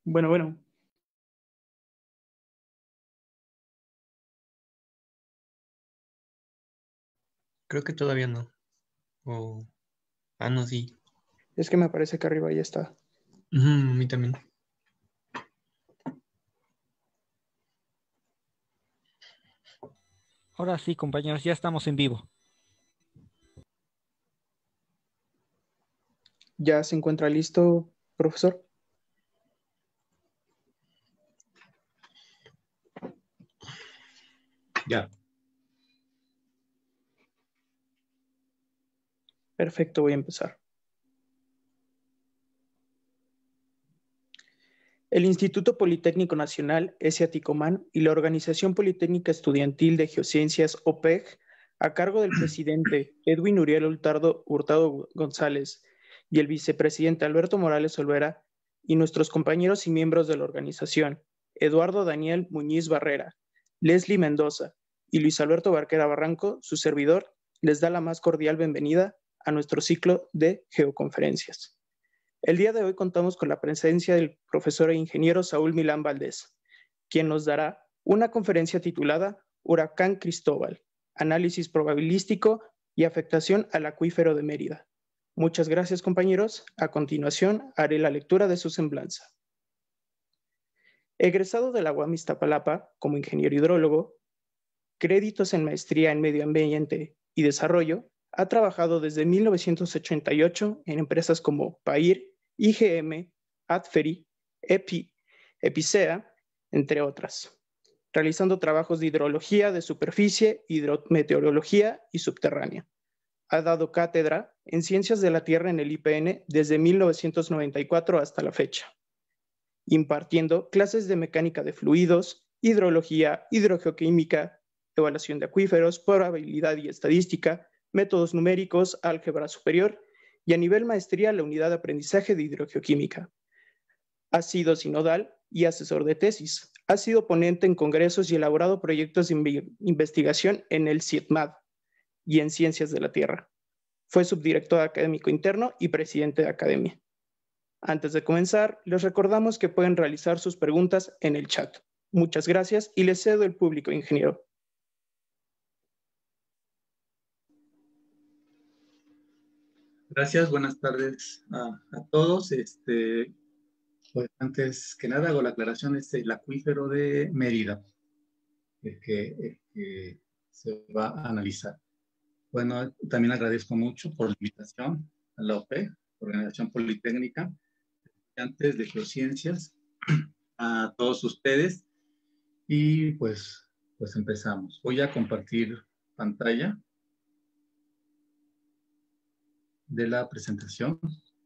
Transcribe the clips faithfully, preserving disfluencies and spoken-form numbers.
Bueno, bueno. Creo que todavía no. O... Ah, no, sí. Es que me parece que arriba ya está. Uh-huh, a mí también. Ahora sí, compañeros, ya estamos en vivo. ¿Ya se encuentra listo, profesor? Ya. Perfecto, voy a empezar. El Instituto Politécnico Nacional, ESIA-Ticomán, y la Organización Politécnica Estudiantil de Geociencias, O P E G, a cargo del presidente Edwin Uriel Hurtado, Hurtado González y el vicepresidente Alberto Morales Olvera, y nuestros compañeros y miembros de la organización, Eduardo Daniel Muñiz Barrera, Leslie Mendoza y Luis Alberto Barquera Barranco, su servidor, les da la más cordial bienvenida a nuestro ciclo de geoconferencias. El día de hoy contamos con la presencia del profesor e ingeniero Saúl Milán Valdés, quien nos dará una conferencia titulada Huracán Cristóbal, análisis probabilístico y afectación al acuífero de Mérida. Muchas gracias, compañeros. A continuación, haré la lectura de su semblanza. Egresado de la U A M Iztapalapa como ingeniero hidrólogo, créditos en maestría en medio ambiente y desarrollo, ha trabajado desde mil novecientos ochenta y ocho en empresas como Pair, I G M, Adferi, Epi, Epicea, entre otras, realizando trabajos de hidrología de superficie, hidrometeorología y subterránea. Ha dado cátedra en Ciencias de la Tierra en el I P N desde mil novecientos noventa y cuatro hasta la fecha, impartiendo clases de mecánica de fluidos, hidrología, hidrogeoquímica, evaluación de acuíferos, probabilidad y estadística, métodos numéricos, álgebra superior y a nivel maestría la unidad de aprendizaje de hidrogeoquímica. Ha sido sinodal y asesor de tesis. Ha sido ponente en congresos y elaborado proyectos de investigación en el CIETMAD y en Ciencias de la Tierra. Fue subdirector académico interno y presidente de academia. Antes de comenzar, les recordamos que pueden realizar sus preguntas en el chat. Muchas gracias y les cedo el público, ingeniero. Gracias, buenas tardes a, a todos. Este, pues antes que nada hago la aclaración, es el acuífero de Mérida, el que, el que se va a analizar. Bueno, también agradezco mucho por la invitación a la O P E G, Organización Politécnica, estudiantes de Geociencias, a todos ustedes, y pues, pues empezamos. Voy a compartir pantalla de la presentación.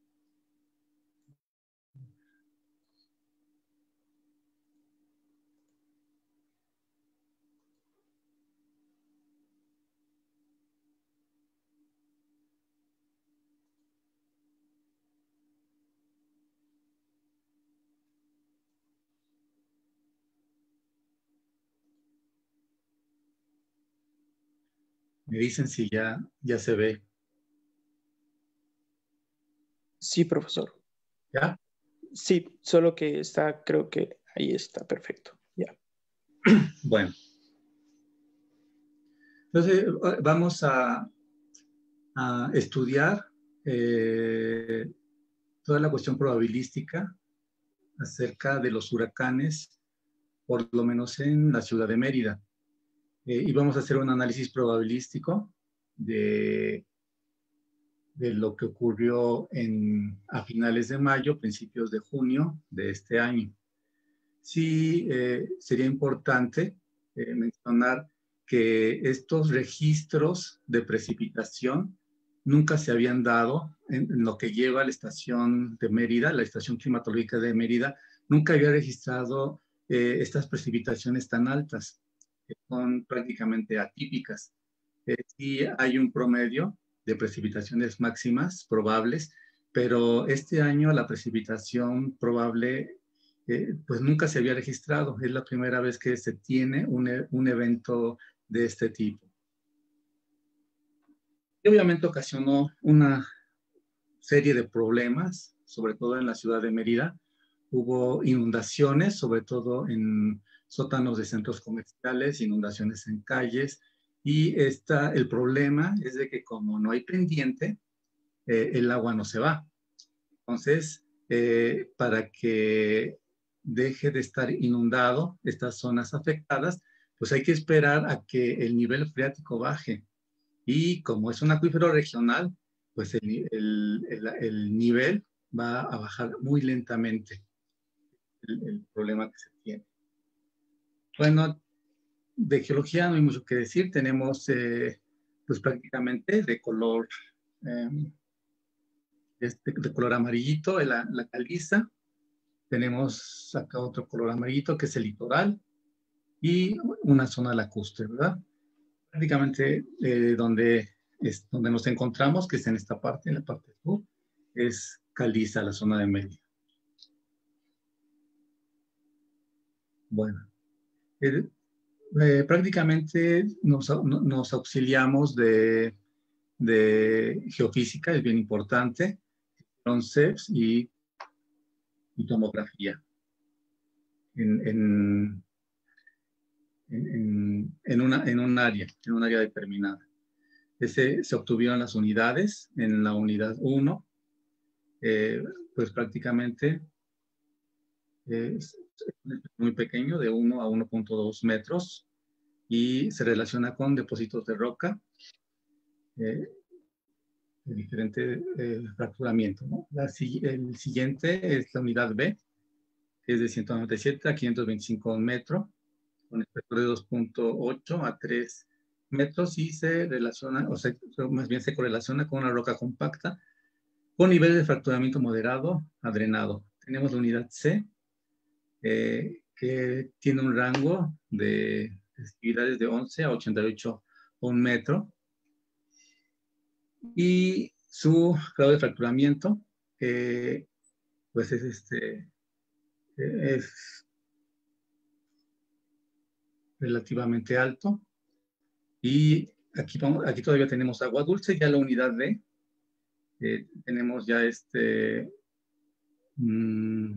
Me dicen si ya, ya se ve. Sí, profesor. ¿Ya? Sí, solo que está, creo que ahí está, perfecto. Ya. Bueno. Entonces, vamos a, a estudiar eh, toda la cuestión probabilística acerca de los huracanes, por lo menos en la ciudad de Mérida. Eh, y vamos a hacer un análisis probabilístico de, de lo que ocurrió en, a finales de mayo, principios de junio de este año. Sí, eh, sería importante eh, mencionar que estos registros de precipitación nunca se habían dado en, en lo que lleva la estación de Mérida, la estación climatológica de Mérida, nunca había registrado eh, estas precipitaciones tan altas, que son prácticamente atípicas. Eh, sí hay un promedio de precipitaciones máximas probables, pero este año la precipitación probable eh, pues nunca se había registrado. Es la primera vez que se tiene un, un evento de este tipo. Y obviamente ocasionó una serie de problemas, sobre todo en la ciudad de Mérida, hubo inundaciones, sobre todo en sótanos de centros comerciales, inundaciones en calles, y esta, el problema es de que como no hay pendiente, eh, el agua no se va. Entonces, eh, para que deje de estar inundado estas zonas afectadas, pues hay que esperar a que el nivel freático baje. Y como es un acuífero regional, pues el, el, el, el nivel va a bajar muy lentamente, el, el problema que se tiene. Bueno, de geología no hay mucho que decir. Tenemos, eh, pues prácticamente de color, eh, este, de color amarillito, la, la caliza. Tenemos acá otro color amarillito que es el litoral y una zona lacustre, ¿verdad? Prácticamente eh, donde, es, donde nos encontramos, que es en esta parte, en la parte sur, es caliza, la zona de Mérida. Bueno, eh, eh, prácticamente nos, nos auxiliamos de, de geofísica, es bien importante, concepts y, y tomografía. En, en, en, en, una, en un área, en un área determinada. Ese, se obtuvieron las unidades en la unidad uno, eh, pues prácticamente eh, es muy pequeño, de uno a uno punto dos metros, y se relaciona con depósitos de roca eh, de diferente eh, fracturamiento, ¿no? La, el siguiente es la unidad B, que es de ciento noventa y siete a quinientos veinticinco metros, con espesor de dos punto ocho a tres metros, y se relaciona, o sea, más bien se correlaciona con una roca compacta con nivel de fracturamiento moderado a drenado. Tenemos la unidad C, eh, que tiene un rango de actividades de once a ochenta y ocho un metro, y su grado de fracturamiento eh, pues es este es relativamente alto. Y aquí, vamos, aquí todavía tenemos agua dulce, ya la unidad D. Eh, tenemos ya este, mmm,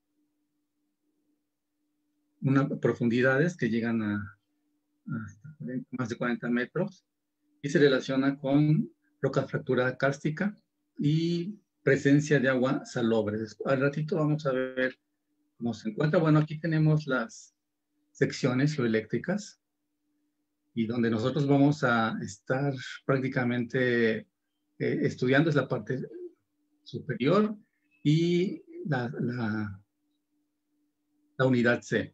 unas profundidades que llegan a, a más de cuarenta metros, y se relaciona con roca fracturada kárstica y presencia de agua salobre. Al ratito vamos a ver cómo se encuentra. Bueno, aquí tenemos las secciones geoeléctricas, y donde nosotros vamos a estar prácticamente eh, estudiando es la parte superior y la, la, la unidad C.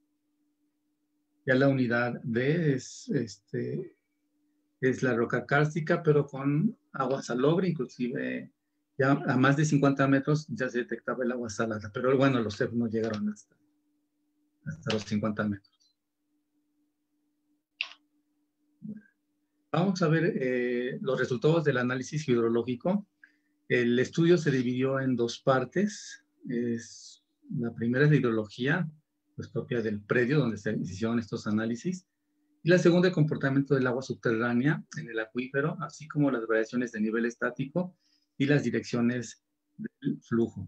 Ya la unidad D es, este, es la roca kárstica, pero con agua salobre, inclusive ya a más de cincuenta metros ya se detectaba el agua salada, pero bueno, los C E F no llegaron hasta, hasta los cincuenta metros. Vamos a ver eh, los resultados del análisis hidrológico. El estudio se dividió en dos partes. Es, la primera es la hidrología, pues propia del predio donde se hicieron estos análisis. Y la segunda, el comportamiento del agua subterránea en el acuífero, así como las variaciones de nivel estático y las direcciones del flujo.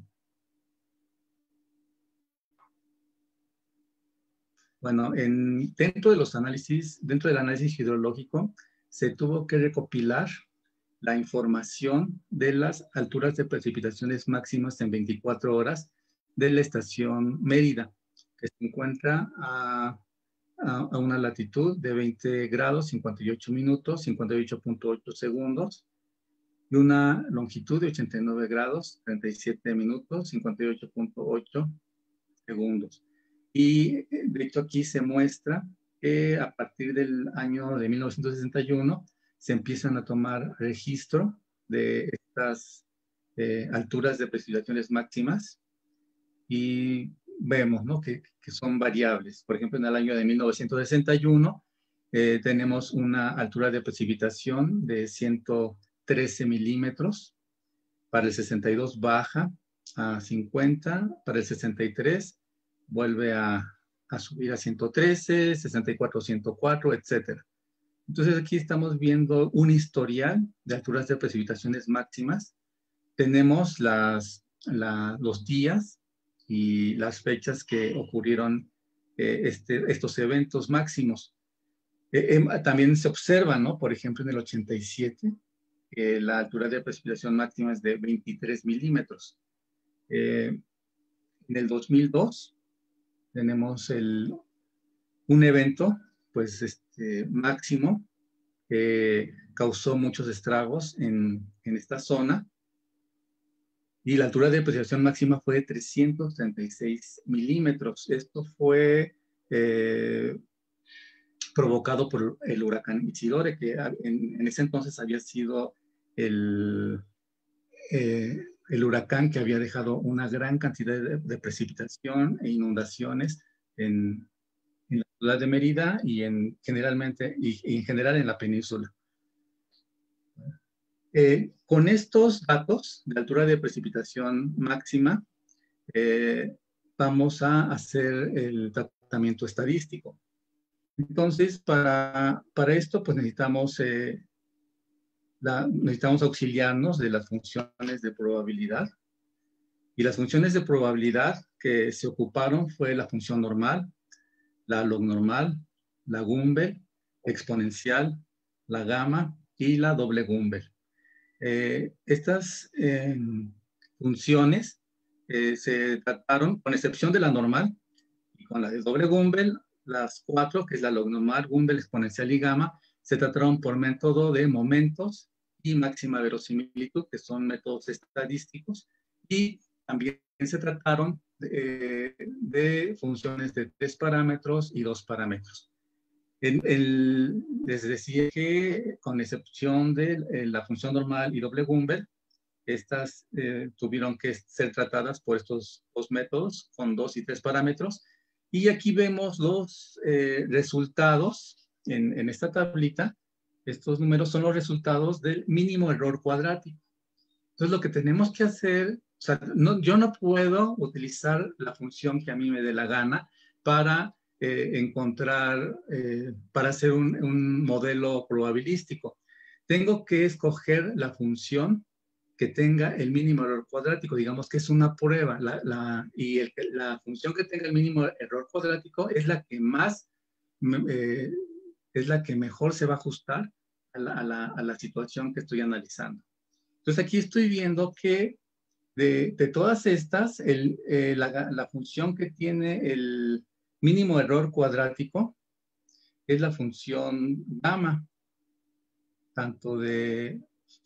Bueno, en, dentro de los análisis, dentro del análisis hidrológico, se tuvo que recopilar la información de las alturas de precipitaciones máximas en veinticuatro horas de la estación Mérida, que se encuentra a, a, a una latitud de veinte grados, cincuenta y ocho minutos, cincuenta y ocho punto ocho segundos, y una longitud de ochenta y nueve grados, treinta y siete minutos, cincuenta y ocho punto ocho segundos. Y de hecho aquí se muestra que a partir del año de mil novecientos sesenta y uno se empiezan a tomar registro de estas eh, alturas de precipitaciones máximas, y vemos, ¿no?, que, que son variables. Por ejemplo, en el año de mil novecientos sesenta y uno eh, tenemos una altura de precipitación de ciento trece milímetros, para el sesenta y dos baja a cincuenta, para el sesenta y tres vuelve a, a subir a ciento trece, sesenta y cuatro, ciento cuatro, etcétera. Entonces aquí estamos viendo un historial de alturas de precipitaciones máximas. Tenemos las, la, los días y las fechas que ocurrieron eh, este, estos eventos máximos. Eh, eh, también se observa, ¿no? Por ejemplo, en el ochenta y siete, eh, la altura de precipitación máxima es de veintitrés milímetros. Eh, en el dos mil dos tenemos el, un evento, pues, este, máximo, que causó muchos estragos en, en esta zona, y la altura de precipitación máxima fue de trescientos treinta y seis milímetros. Esto fue eh, provocado por el huracán Isidore, que en, en ese entonces había sido el, eh, el huracán que había dejado una gran cantidad de, de precipitación e inundaciones en, en la ciudad de Mérida y en, generalmente, y, y en general en la península. Eh, con estos datos de altura de precipitación máxima, eh, vamos a hacer el tratamiento estadístico. Entonces, para, para esto, pues necesitamos, eh, la, necesitamos auxiliarnos de las funciones de probabilidad. Y las funciones de probabilidad que se ocuparon fue la función normal, la log normal, la Gumbel, exponencial, la gamma y la doble Gumbel. Eh, estas eh, funciones eh, se trataron, con excepción de la normal, y con la de doble Gumbel, las cuatro, que es la log normal, Gumbel, exponencial y gamma, se trataron por método de momentos y máxima verosimilitud, que son métodos estadísticos, y también se trataron de, de funciones de tres parámetros y dos parámetros. El, el, les decía que, con excepción de la función normal y doble Gumbel, estas eh, tuvieron que ser tratadas por estos dos métodos, con dos y tres parámetros. Y aquí vemos los eh, resultados en, en esta tablita. Estos números son los resultados del mínimo error cuadrático. Entonces, lo que tenemos que hacer, o sea, no, yo no puedo utilizar la función que a mí me dé la gana para eh, encontrar, eh, para hacer un, un modelo probabilístico. Tengo que escoger la función que tenga el mínimo error cuadrático, digamos que es una prueba, la, la, y el, la función que tenga el mínimo error cuadrático es la que más, eh, es la que mejor se va a ajustar a la, a la, a la situación que estoy analizando. Entonces aquí estoy viendo que de, de todas estas, el, eh, la, la función que tiene el mínimo error cuadrático es la función gamma, tanto de...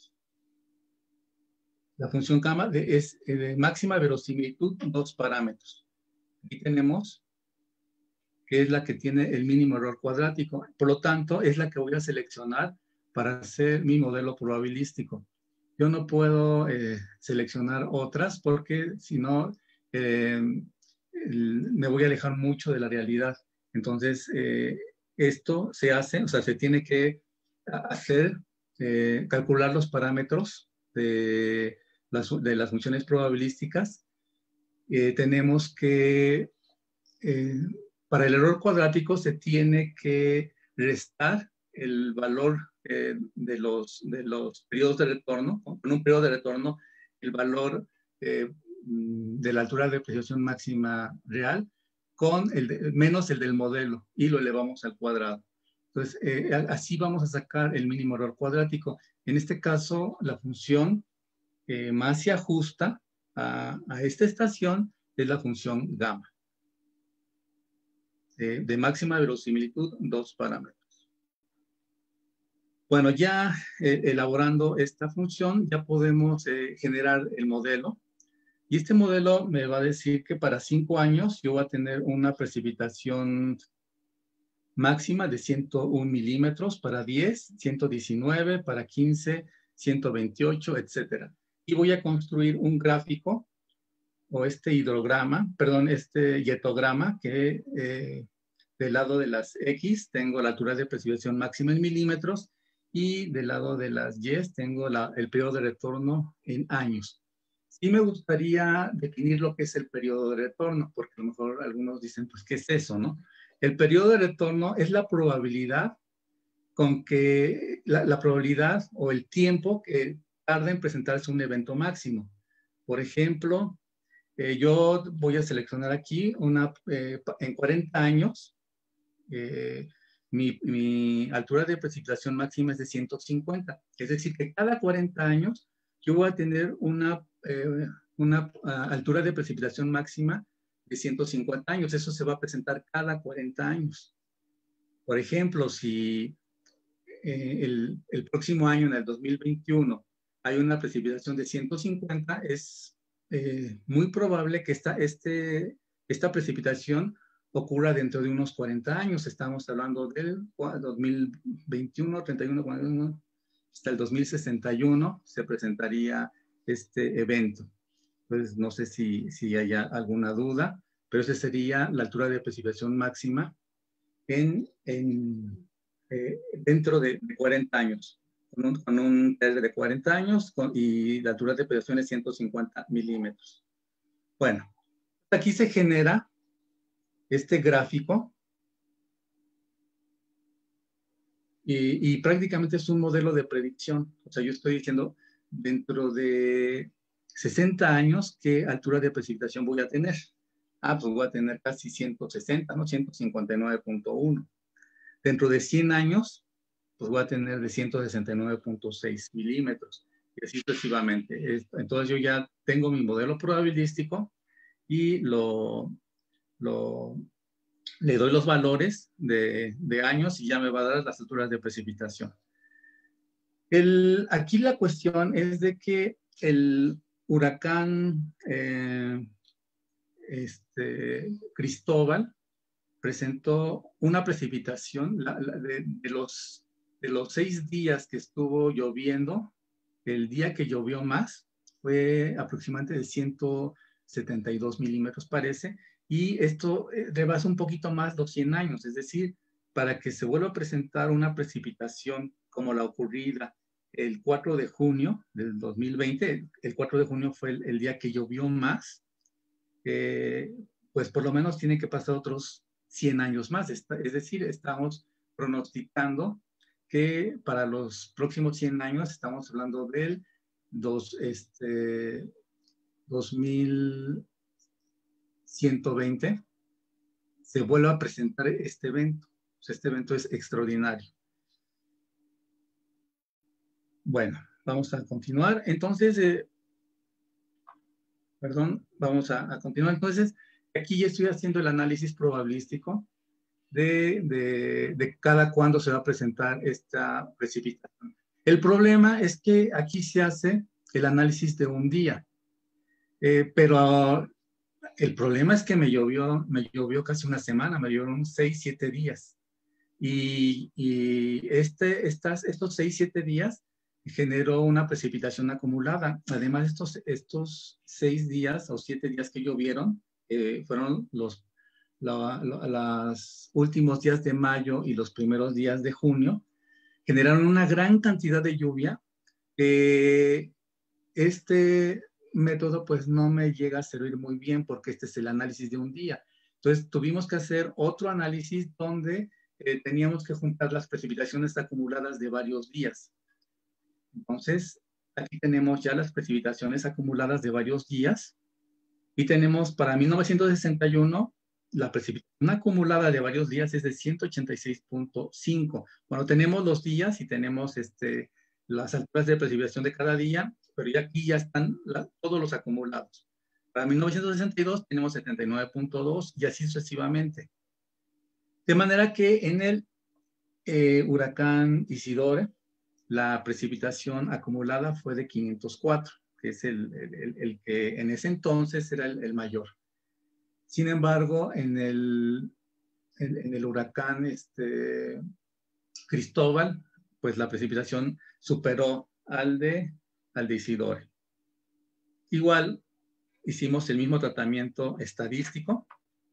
La función gamma de, es de máxima verosimilitud, dos parámetros. Aquí tenemos que es la que tiene el mínimo error cuadrático. Por lo tanto, es la que voy a seleccionar para hacer mi modelo probabilístico. Yo no puedo eh, seleccionar otras porque si no, eh, me voy a alejar mucho de la realidad. Entonces, eh, esto se hace, o sea, se tiene que hacer, eh, calcular los parámetros de las, de las funciones probabilísticas. Eh, tenemos que, eh, para el error cuadrático se tiene que restar el valor eh, de, los, de los periodos de retorno. Con un periodo de retorno, el valor eh, de la altura de precipitación máxima real con el de, menos el del modelo, y lo elevamos al cuadrado. Entonces, eh, así vamos a sacar el mínimo error cuadrático. En este caso, la función que más se ajusta a, a esta estación es la función gamma, de, de máxima verosimilitud, dos parámetros. Bueno, ya eh, elaborando esta función, ya podemos eh, generar el modelo. Y este modelo me va a decir que para cinco años yo voy a tener una precipitación máxima de ciento un milímetros, para diez, ciento diecinueve, para quince, ciento veintiocho, etcétera. Y voy a construir un gráfico o este hidrograma, perdón, este yetograma que eh, del lado de las X tengo la altura de precipitación máxima en milímetros y del lado de las Y tengo la, el periodo de retorno en años. Sí me gustaría definir lo que es el periodo de retorno, porque a lo mejor algunos dicen, pues, ¿qué es eso, no? El periodo de retorno es la probabilidad con que, la, la probabilidad o el tiempo que tarda en presentarse un evento máximo. Por ejemplo, Eh, yo voy a seleccionar aquí una, eh, en cuarenta años, eh, mi, mi altura de precipitación máxima es de ciento cincuenta. Es decir, que cada cuarenta años yo voy a tener una, eh, una uh, altura de precipitación máxima de ciento cincuenta años. Eso se va a presentar cada cuarenta años. Por ejemplo, si eh, el, el próximo año, en el dos mil veintiuno, hay una precipitación de ciento cincuenta, es eh, muy probable que esta, este, esta precipitación ocurra dentro de unos cuarenta años. Estamos hablando del dos mil veintiuno, treinta y uno, cuarenta y uno, hasta el dos mil sesenta y uno se presentaría este evento. Entonces, no sé si, si haya alguna duda, pero esa sería la altura de precipitación máxima en, en, eh, dentro de, de cuarenta años, con un, con un test de cuarenta años con, y la altura de precipitación es ciento cincuenta milímetros. Bueno, aquí se genera este gráfico y, y prácticamente es un modelo de predicción. O sea, yo estoy diciendo dentro de sesenta años qué altura de precipitación voy a tener. Ah, pues voy a tener casi ciento sesenta, ¿no? ciento cincuenta y nueve punto uno. Dentro de cien años, pues voy a tener de ciento sesenta y nueve punto seis milímetros, y así sucesivamente. Entonces yo ya tengo mi modelo probabilístico y lo, lo, le doy los valores de, de años y ya me va a dar las alturas de precipitación. El, aquí la cuestión es de que el huracán eh, este, Cristóbal presentó una precipitación la, la, de, de, los, de los seis días que estuvo lloviendo. El día que llovió más fue aproximadamente de ciento setenta y dos milímetros, parece, y esto rebasa un poquito más los cien años, es decir, para que se vuelva a presentar una precipitación como la ocurrida el cuatro de junio del dos mil veinte, el cuatro de junio fue el, el día que llovió más, eh, pues por lo menos tiene que pasar otros cien años más, es decir, estamos pronosticando que para los próximos cien años, estamos hablando del dos, este, dos mil ciento veinte, se vuelva a presentar este evento. O sea, este evento es extraordinario. Bueno, vamos a continuar. Entonces, eh, perdón, vamos a, a continuar. Entonces, aquí ya estoy haciendo el análisis probabilístico de, de, de cada cuándo se va a presentar esta precipitación. El problema es que aquí se hace el análisis de un día, eh, pero el problema es que me llovió, me llovió casi una semana, me llovieron seis, siete días. Y, y este, estas, estos seis, siete días generó una precipitación acumulada. Además, estos, estos seis días o siete días que llovieron eh, fueron los la, la, los últimos días de mayo y los primeros días de junio, generaron una gran cantidad de lluvia. Eh, este método pues no me llega a servir muy bien porque este es el análisis de un día. Entonces tuvimos que hacer otro análisis donde eh, teníamos que juntar las precipitaciones acumuladas de varios días. Entonces aquí tenemos ya las precipitaciones acumuladas de varios días y tenemos para mil novecientos sesenta y uno la precipitación acumulada de varios días es de ciento ochenta y seis punto cinco. Bueno, tenemos los días y tenemos este, las alturas de precipitación de cada día, pero ya aquí ya están la, todos los acumulados. Para mil novecientos sesenta y dos tenemos setenta y nueve punto dos y así sucesivamente. De manera que en el eh, huracán Isidore, la precipitación acumulada fue de quinientos cuatro, que es el, el, el que en ese entonces era el, el mayor. Sin embargo, en el, en, en el huracán este, Cristóbal, pues la precipitación superó al de, al de Isidore. Igual, hicimos el mismo tratamiento estadístico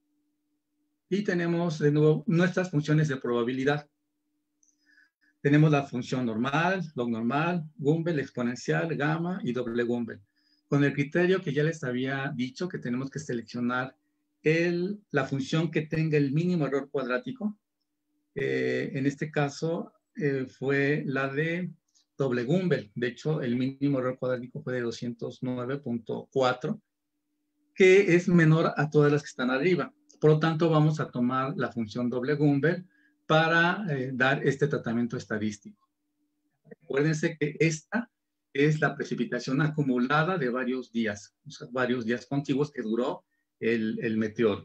y tenemos de nuevo nuestras funciones de probabilidad. Tenemos la función normal, log normal, Gumbel, exponencial, gamma y doble Gumbel. Con el criterio que ya les había dicho que tenemos que seleccionar el, la función que tenga el mínimo error cuadrático. Eh, en este caso eh, fue la de doble Gumbel. De hecho, el mínimo error cuadrático fue de doscientos nueve punto cuatro. que es menor a todas las que están arriba. Por lo tanto, vamos a tomar la función doble Gumbel para eh, dar este tratamiento estadístico. Acuérdense que esta es la precipitación acumulada de varios días, o sea, varios días contiguos que duró el, el meteoro.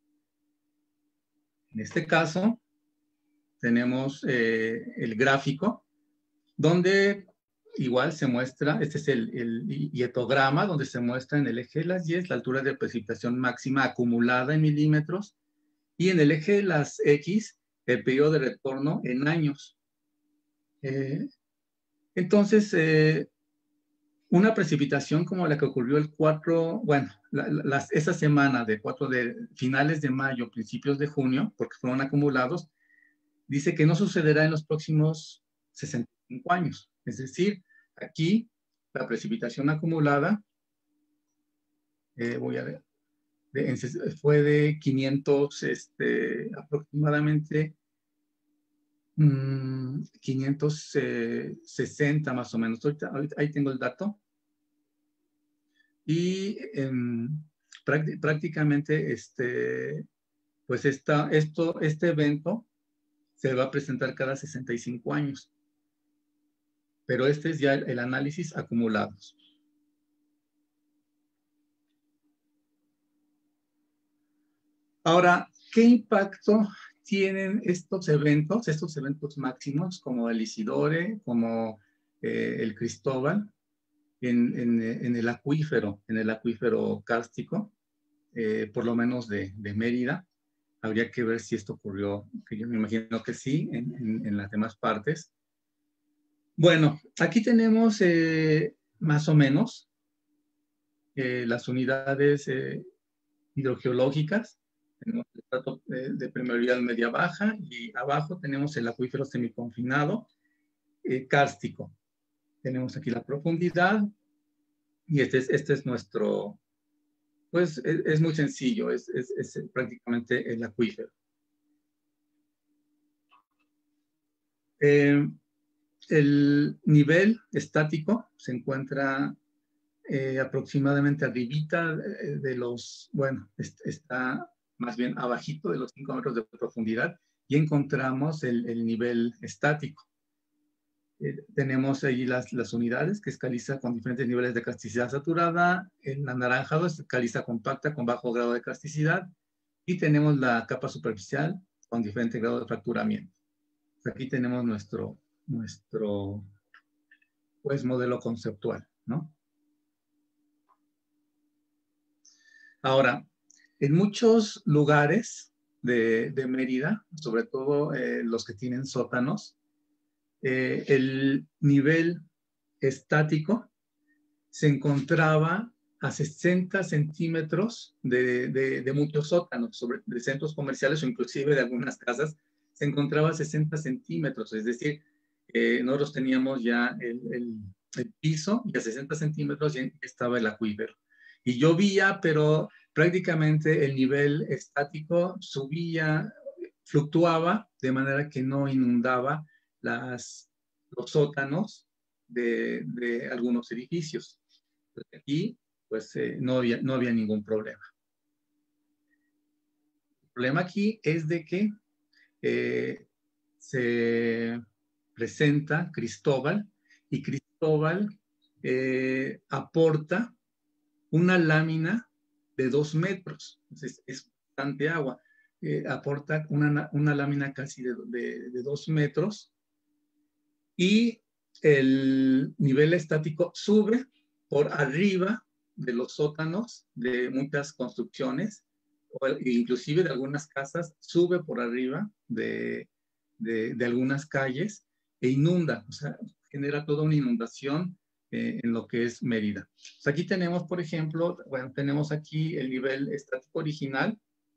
En este caso, tenemos eh, el gráfico, donde igual se muestra, este es el, el hietograma, donde se muestra en el eje de las Y la altura de precipitación máxima acumulada en milímetros, y en el eje de las X, el periodo de retorno en años. Eh, entonces, eh, una precipitación como la que ocurrió el cuatro, bueno, la, la, esa semana de cuatro de finales de mayo, principios de junio, porque fueron acumulados, dice que no sucederá en los próximos sesenta y cinco años. Es decir, aquí la precipitación acumulada, eh, voy a ver, de, fue de quinientos, este, aproximadamente mmm, quinientos sesenta más o menos. Ahorita, ahorita, ahí tengo el dato. Y eh, prácticamente, este, pues esta, esto, este evento se va a presentar cada sesenta y cinco años. Pero este es ya el, el análisis acumulados. Ahora, ¿qué impacto tienen estos eventos, estos eventos máximos como el Isidore, como eh, el Cristóbal, en, en, en el acuífero, en el acuífero kárstico, eh, por lo menos de, de Mérida? Habría que ver si esto ocurrió, que yo me imagino que sí, en, en, en las demás partes. Bueno, aquí tenemos eh, más o menos eh, las unidades eh, hidrogeológicas. Tenemos el estrato de, de permeabilidad media baja y abajo tenemos el acuífero semiconfinado eh, kárstico. Tenemos aquí la profundidad y este es, este es nuestro, pues es, es muy sencillo, es, es, es prácticamente el acuífero. Eh, el nivel estático se encuentra eh, aproximadamente arribita de, de los, bueno, está más bien abajito de los cinco metros de profundidad y encontramos el, el nivel estático. Eh, tenemos ahí las, las unidades, que es caliza con diferentes niveles de casticidad saturada, el anaranjado es caliza compacta con bajo grado de casticidad, y tenemos la capa superficial con diferente grado de fracturamiento. Aquí tenemos nuestro, nuestro pues, modelo conceptual, ¿no? Ahora, en muchos lugares de, de Mérida, sobre todo eh, los que tienen sótanos, eh, el nivel estático se encontraba a sesenta centímetros de, de, de muchos sótanos, sobre, de centros comerciales o inclusive de algunas casas, se encontraba a sesenta centímetros, es decir, eh, nosotros teníamos ya el, el, el piso y a sesenta centímetros ya estaba el acuífero. Y llovía, pero prácticamente el nivel estático subía, fluctuaba, de manera que no inundaba las, los sótanos de, de algunos edificios. Entonces, aquí, pues, eh, no, había, no había ningún problema. El problema aquí es de que eh, se presenta Cristóbal y Cristóbal eh, aporta una lámina de dos metros. Entonces, es bastante agua. Eh, aporta una, una lámina casi de, de, de dos metros y el nivel estático sube por arriba de los sótanos de muchas construcciones, o inclusive de algunas casas, sube por arriba de, de, de algunas calles e inunda, o sea, genera toda una inundación eh, en lo que es Mérida. Pues aquí tenemos, por ejemplo, bueno, tenemos aquí el nivel estático original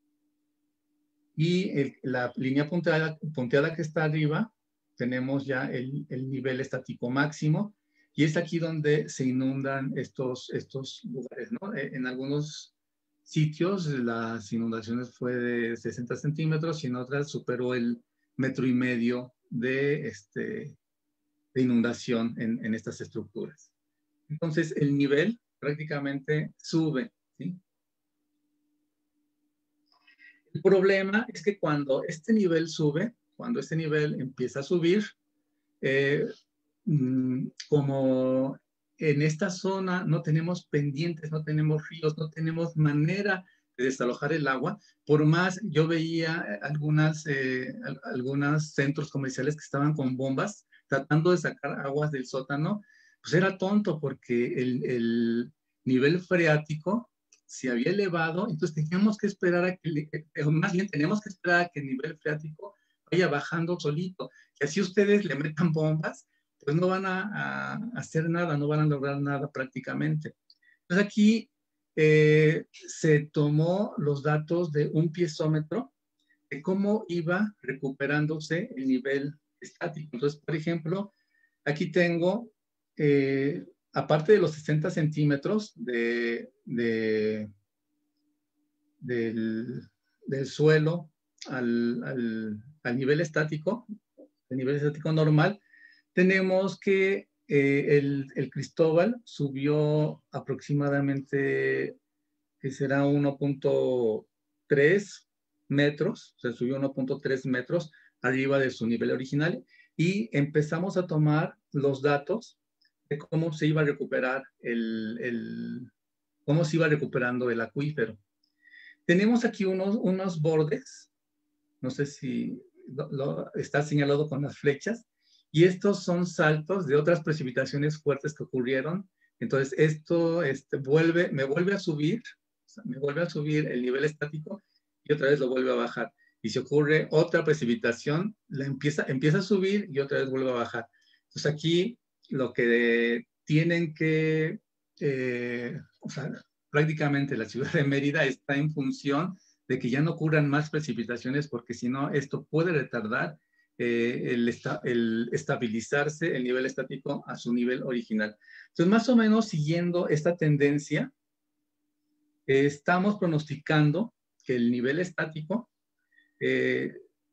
y el, la línea punteada, punteada que está arriba, tenemos ya el, el nivel estático máximo, y es aquí donde se inundan estos, estos lugares, ¿no? En algunos sitios las inundaciones fue de sesenta centímetros y en otras superó el metro y medio de, este, de inundación en, en estas estructuras. Entonces el nivel prácticamente sube, ¿sí? El problema es que cuando este nivel sube, cuando este nivel empieza a subir, eh, como en esta zona no tenemos pendientes, no tenemos ríos, no tenemos manera de desalojar el agua, por más yo veía algunas, eh, algunos centros comerciales que estaban con bombas tratando de sacar aguas del sótano, pues era tonto porque el, el nivel freático se había elevado, entonces teníamos que esperar a que, o más bien tenemos que esperar a que el nivel freático vaya bajando solito, que así ustedes le metan bombas, pues no van a, a hacer nada, no van a lograr nada prácticamente. Entonces aquí eh, se tomó los datos de un piezómetro de cómo iba recuperándose el nivel estático. Entonces, por ejemplo, aquí tengo, eh, aparte de los sesenta centímetros de, de, del, del suelo al, al, al nivel estático, el nivel estático normal, tenemos que eh, el, el Cristóbal subió aproximadamente, que será uno punto tres metros, se subió uno punto tres metros arriba de su nivel original y empezamos a tomar los datos de cómo se iba a recuperar el, el cómo se iba recuperando el acuífero. Tenemos aquí unos, unos bordes, no sé si lo, lo, está señalado con las flechas, y estos son saltos de otras precipitaciones fuertes que ocurrieron. Entonces, esto este, vuelve, me vuelve a subir, o sea, me vuelve a subir el nivel estático y otra vez lo vuelve a bajar. Y si ocurre otra precipitación, la empieza, empieza a subir y otra vez vuelve a bajar. Entonces, aquí lo que tienen que, eh, o sea, prácticamente la ciudad de Mérida está en función de que ya no ocurran más precipitaciones, porque si no, esto puede retardar eh, el, esta, el estabilizarse el nivel estático a su nivel original. Entonces, más o menos siguiendo esta tendencia, eh, estamos pronosticando que el nivel estático eh,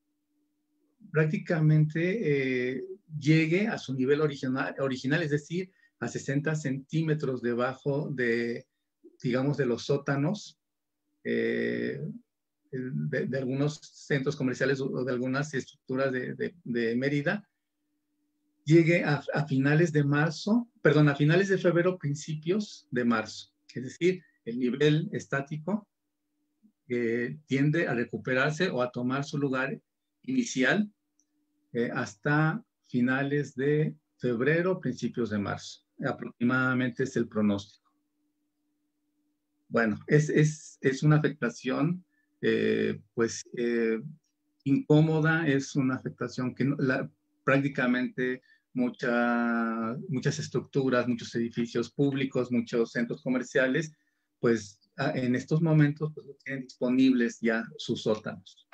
prácticamente eh, llegue a su nivel original, original, es decir, a sesenta centímetros debajo de, digamos, de los sótanos eh, de, de algunos centros comerciales o de algunas estructuras de, de, de Mérida, llegue a, a finales de marzo, perdón, a finales de febrero, principios de marzo. Es decir, el nivel estático eh, tiende a recuperarse o a tomar su lugar inicial eh, hasta finales de febrero, principios de marzo. Aproximadamente es el pronóstico. Bueno, es, es, es una afectación eh, pues eh, incómoda, es una afectación que no, la, prácticamente mucha, muchas estructuras, muchos edificios públicos, muchos centros comerciales, pues a, en estos momentos pues, tienen disponibles ya sus sótanos.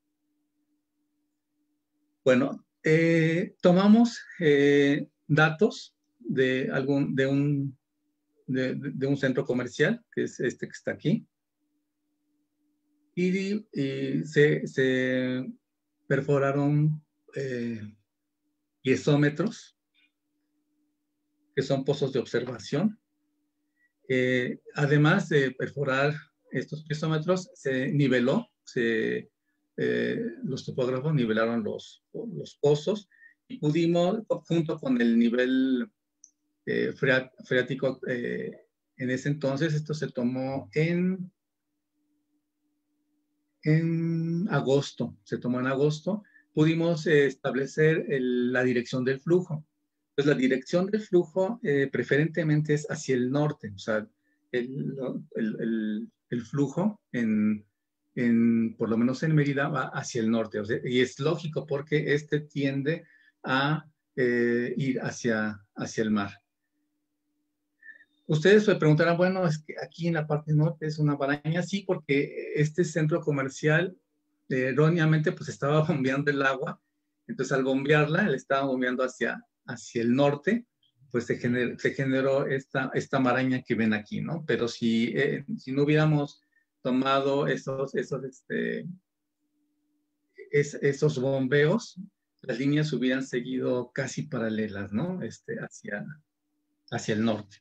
Bueno, eh, tomamos eh, datos de, algún, de, un, de, de un centro comercial, que es este que está aquí, y, y se, se perforaron eh, piezómetros, que son pozos de observación. Eh, además de perforar estos piezómetros, se niveló, se, eh, los topógrafos nivelaron los, los pozos y pudimos, junto con el nivel eh, freático eh, en ese entonces, esto se tomó en, en agosto, se tomó en agosto, pudimos eh, establecer el, la dirección del flujo. Pues la dirección del flujo eh, preferentemente es hacia el norte, o sea, el, el, el, el flujo, en, en, por lo menos en Mérida, va hacia el norte. O sea, y es lógico porque este tiende a eh, ir hacia, hacia el mar. Ustedes se preguntarán, bueno, es que aquí en la parte norte es una maraña, sí, porque este centro comercial eh, erróneamente pues estaba bombeando el agua, entonces al bombearla, le estaba bombeando hacia, hacia el norte, pues se generó, se generó esta, esta maraña que ven aquí, ¿no? Pero si, eh, si no hubiéramos tomado esos, esos, este, es, esos bombeos, las líneas hubieran seguido casi paralelas, ¿no? Este, hacia, hacia el norte.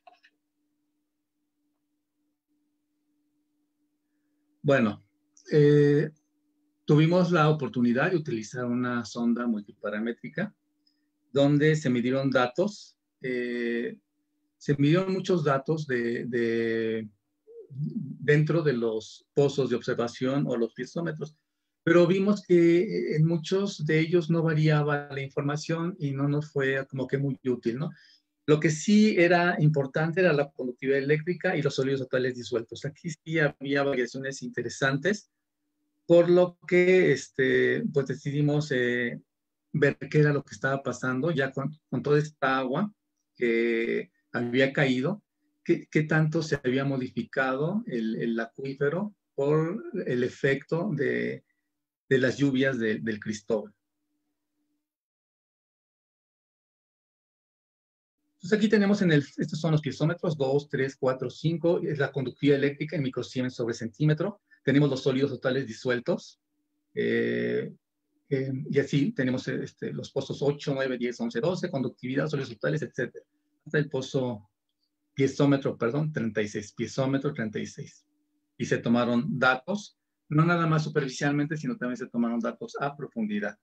Bueno, eh, tuvimos la oportunidad de utilizar una sonda multiparamétrica donde se midieron datos, eh, se midieron muchos datos de, de, dentro de los pozos de observación o los piezómetros, pero vimos que en muchos de ellos no variaba la información y no nos fue como que muy útil, ¿no? Lo que sí era importante era la conductividad eléctrica y los sólidos totales disueltos. Aquí sí había variaciones interesantes, por lo que este, pues decidimos eh, ver qué era lo que estaba pasando ya con, con toda esta agua que había caído, qué, qué tanto se había modificado el, el acuífero por el efecto de, de las lluvias de, del Cristóbal. Entonces aquí tenemos en el, estos son los piezómetros, dos, tres, cuatro, cinco, es la conductividad eléctrica en microsiemens sobre centímetro. Tenemos los sólidos totales disueltos, eh, eh, y así tenemos este, los pozos ocho, nueve, diez, once, doce, conductividad, sólidos totales, etcétera. Hasta el pozo piezómetro, perdón, treinta y seis, piezómetro treinta y seis. Y se tomaron datos, no nada más superficialmente, sino también se tomaron datos a profundidad.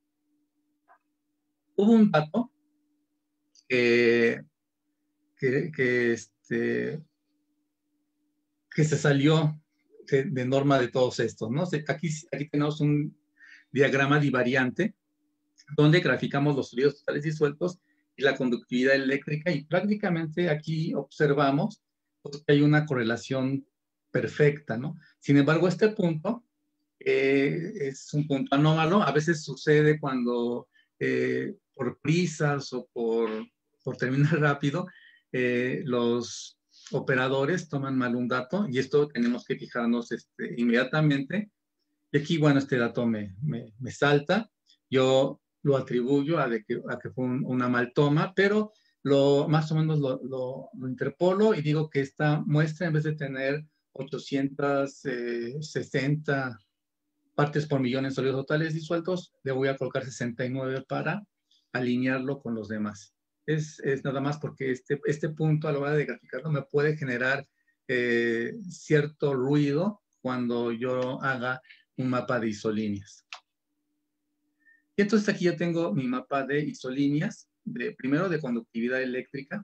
Hubo un dato que, que, que, este, que se salió de, de norma de todos estos, ¿no? Aquí, aquí tenemos un diagrama divariante donde graficamos los sólidos totales disueltos y la conductividad eléctrica, y prácticamente aquí observamos pues, que hay una correlación perfecta, ¿no? Sin embargo, este punto eh, es un punto anómalo. A veces sucede cuando eh, por prisas o por, por terminar rápido, eh, los operadores toman mal un dato, y esto tenemos que fijarnos este, inmediatamente. Y aquí, bueno, este dato me, me, me salta. Yo lo atribuyo a, de que, a que fue un, una mal toma, pero lo, más o menos lo, lo, lo interpolo y digo que esta muestra, en vez de tener ochocientas sesenta partes por millón en sólidos totales disueltos, le voy a colocar sesenta y nueve para alinearlo con los demás. Es, es nada más porque este, este punto a la hora de graficarlo me puede generar eh, cierto ruido cuando yo haga un mapa de isolíneas. Y entonces aquí ya tengo mi mapa de isolíneas, de, primero de conductividad eléctrica,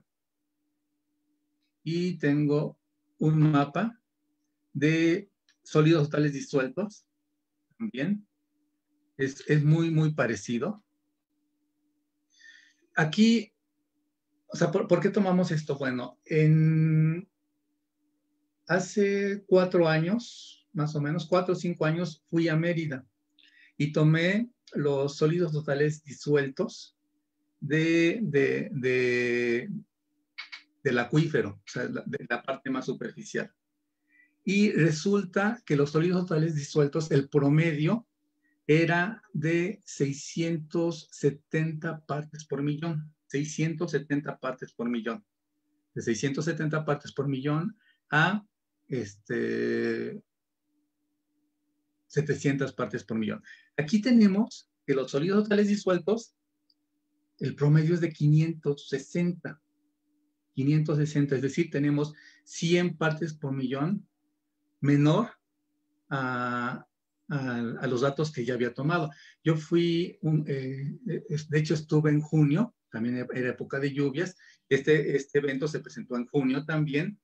y tengo un mapa de sólidos totales disueltos, también. Es, es muy, muy parecido. Aquí, o sea, ¿por, ¿por qué tomamos esto? Bueno, en, hace cuatro años, más o menos, cuatro o cinco años, fui a Mérida y tomé los sólidos totales disueltos de, de, de, del acuífero, o sea, de la parte más superficial. Y resulta que los sólidos totales disueltos, el promedio era de seiscientas setenta partes por millón. seiscientas setenta partes por millón. De seiscientas setenta partes por millón a este, setecientas partes por millón. Aquí tenemos que los sólidos totales disueltos, el promedio es de quinientos sesenta. quinientos sesenta, es decir, tenemos cien partes por millón menor a, a, a los datos que ya había tomado. Yo fui, un, eh, de hecho estuve en junio, también era época de lluvias. Este, este evento se presentó en junio también,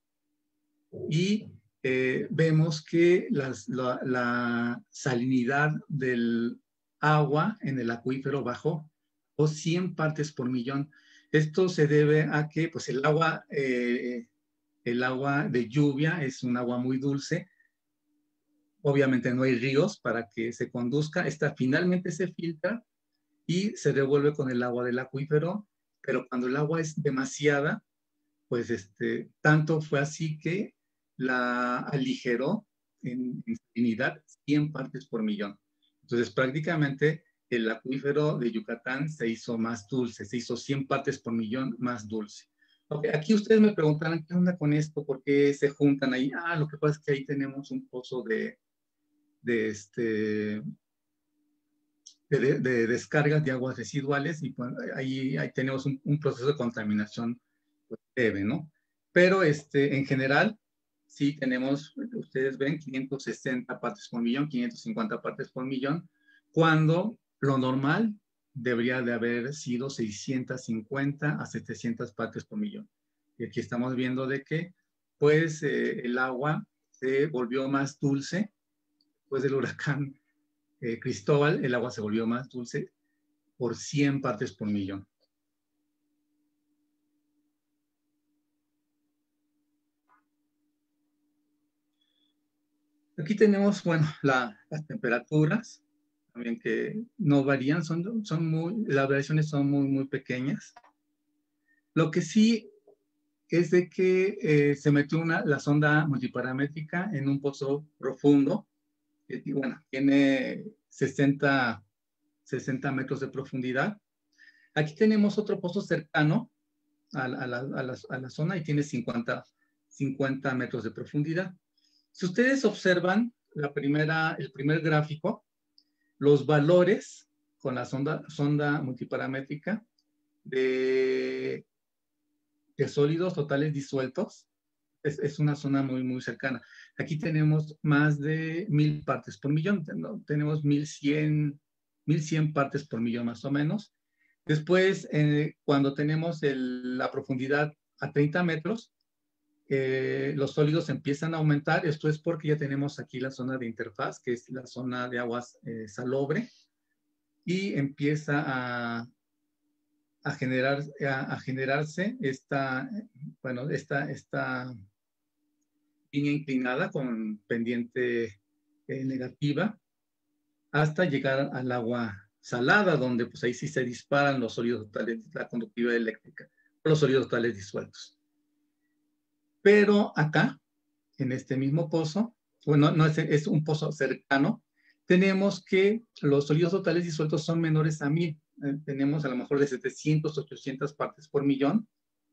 y eh, vemos que las, la, la salinidad del agua en el acuífero bajó o cien partes por millón. Esto se debe a que pues, el, agua, eh, el agua de lluvia es un agua muy dulce. Obviamente no hay ríos para que se conduzca. Esta finalmente se filtra y se devuelve con el agua del acuífero, pero cuando el agua es demasiada, pues este, tanto fue así que la aligeró en, en salinidad cien partes por millón. Entonces prácticamente el acuífero de Yucatán se hizo más dulce, se hizo cien partes por millón más dulce. Okay, aquí ustedes me preguntarán, ¿qué onda con esto? ¿Por qué se juntan ahí? Ah, lo que pasa es que ahí tenemos un pozo de, de, este, de, de descargas de aguas residuales, y pues, ahí, ahí tenemos un, un proceso de contaminación pues, leve, ¿no? Pero este, en general, sí tenemos, ustedes ven, quinientas sesenta partes por millón, quinientas cincuenta partes por millón, cuando lo normal debería de haber sido seiscientas cincuenta a setecientas partes por millón. Y aquí estamos viendo de que, pues, eh, el agua se volvió más dulce. Después del huracán eh, Cristóbal, el agua se volvió más dulce por cien partes por millón. Aquí tenemos, bueno, la, las temperaturas, también que no varían, son, son muy, las variaciones son muy, muy pequeñas. Lo que sí es de que eh, se metió una, la sonda multiparamétrica en un pozo profundo, que, bueno, tiene sesenta, sesenta metros de profundidad. Aquí tenemos otro pozo cercano a, a, la, a, la, a la zona y tiene cincuenta, cincuenta metros de profundidad. Si ustedes observan la primera, el primer gráfico, los valores con la sonda, sonda multiparamétrica de, de sólidos totales disueltos, es, es una zona muy, muy cercana. Aquí tenemos más de mil partes por millón, ¿no? Tenemos mil cien partes por millón más o menos. Después, eh, cuando tenemos el, la profundidad a treinta metros, Eh, los sólidos empiezan a aumentar. Esto es porque ya tenemos aquí la zona de interfaz, que es la zona de aguas eh, salobre, y empieza a, a, generar, a, a generarse esta, bueno, esta, esta línea inclinada con pendiente eh, negativa hasta llegar al agua salada, donde pues ahí sí se disparan los sólidos totales, la conductividad eléctrica, los sólidos totales disueltos. Pero acá, en este mismo pozo, bueno, no es, es un pozo cercano, tenemos que los sólidos totales disueltos son menores a mil. Eh, tenemos a lo mejor de setecientas, ochocientas partes por millón.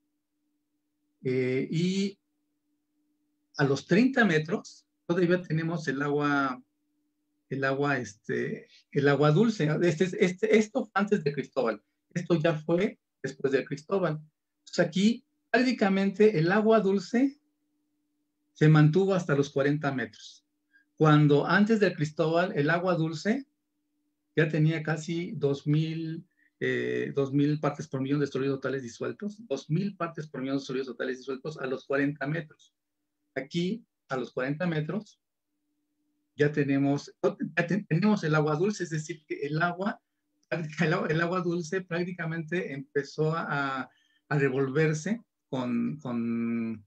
Eh, y a los treinta metros, todavía tenemos el agua, el agua, este, el agua dulce. Este, este, esto antes de Cristóbal. Esto ya fue después de Cristóbal. Entonces aquí, prácticamente, el agua dulce se mantuvo hasta los cuarenta metros. Cuando antes de Cristóbal, el agua dulce ya tenía casi dos mil eh, partes por millón de sólidos totales disueltos, dos mil partes por millón de sólidos totales disueltos a los cuarenta metros. Aquí, a los cuarenta metros, ya tenemos, ya te, tenemos el agua dulce, es decir, que el agua, el agua, el agua dulce prácticamente empezó a, a revolverse con, con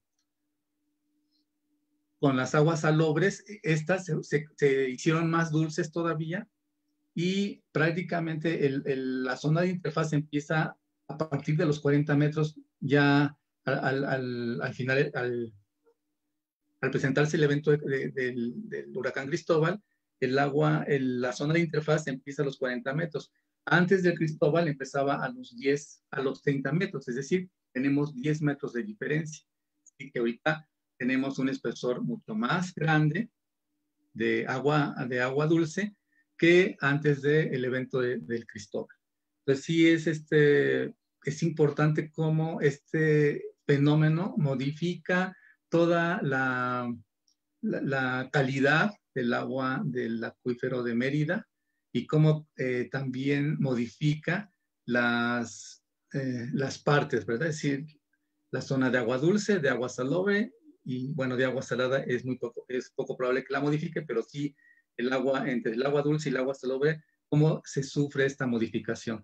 con las aguas salobres. Estas se, se, se hicieron más dulces todavía y prácticamente el, el, la zona de interfaz empieza a partir de los cuarenta metros ya al, al, al final, al, al presentarse el evento de, de, del, del huracán Cristóbal, el agua, el, la zona de interfaz empieza a los cuarenta metros. Antes de Cristóbal empezaba a los diez, a los treinta metros, es decir, tenemos diez metros de diferencia. Así que ahorita tenemos un espesor mucho más grande de agua, de agua dulce que antes del evento de, del Cristóbal. Entonces sí es, este, es importante cómo este fenómeno modifica toda la, la, la calidad del agua del acuífero de Mérida y cómo eh, también modifica las, eh, las partes, ¿verdad? Es decir, la zona de agua dulce, de agua salobre, y bueno, de agua salada es muy poco, es poco probable que la modifique, pero sí el agua, entre el agua dulce y el agua salobre, cómo se sufre esta modificación.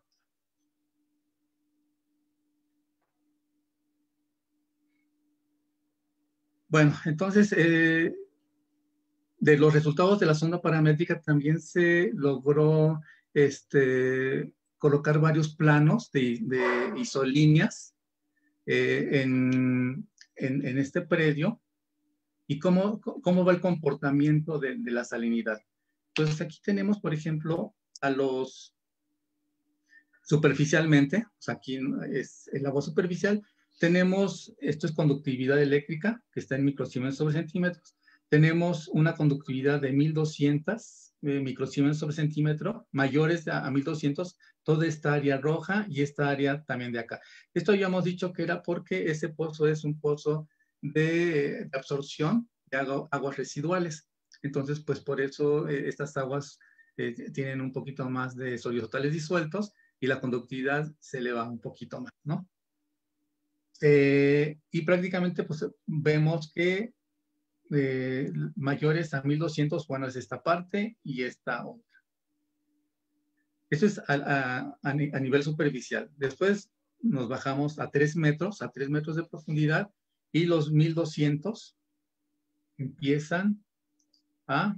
Bueno, entonces, eh, de los resultados de la sonda paramétrica también se logró este, colocar varios planos de, de isolíneas eh, en, en, en este predio. ¿Y cómo, cómo va el comportamiento de, de la salinidad? Entonces aquí tenemos, por ejemplo, a los superficialmente, o sea, aquí es el agua superficial, tenemos, esto es conductividad eléctrica, que está en microsiemens sobre centímetros, tenemos una conductividad de mil doscientos eh, microsiemens sobre centímetro, mayores a, a mil doscientos, toda esta área roja y esta área también de acá. Esto habíamos dicho que era porque ese pozo es un pozo de, de absorción de agu aguas residuales. Entonces, pues por eso eh, estas aguas eh, tienen un poquito más de sólidos totales disueltos y la conductividad se eleva un poquito más, ¿no? Eh, y prácticamente pues vemos que eh, mayores a mil doscientos, bueno, es esta parte y esta otra. Eso es a, a, a nivel superficial. Después nos bajamos a tres metros, a tres metros de profundidad, y los mil doscientos empiezan a,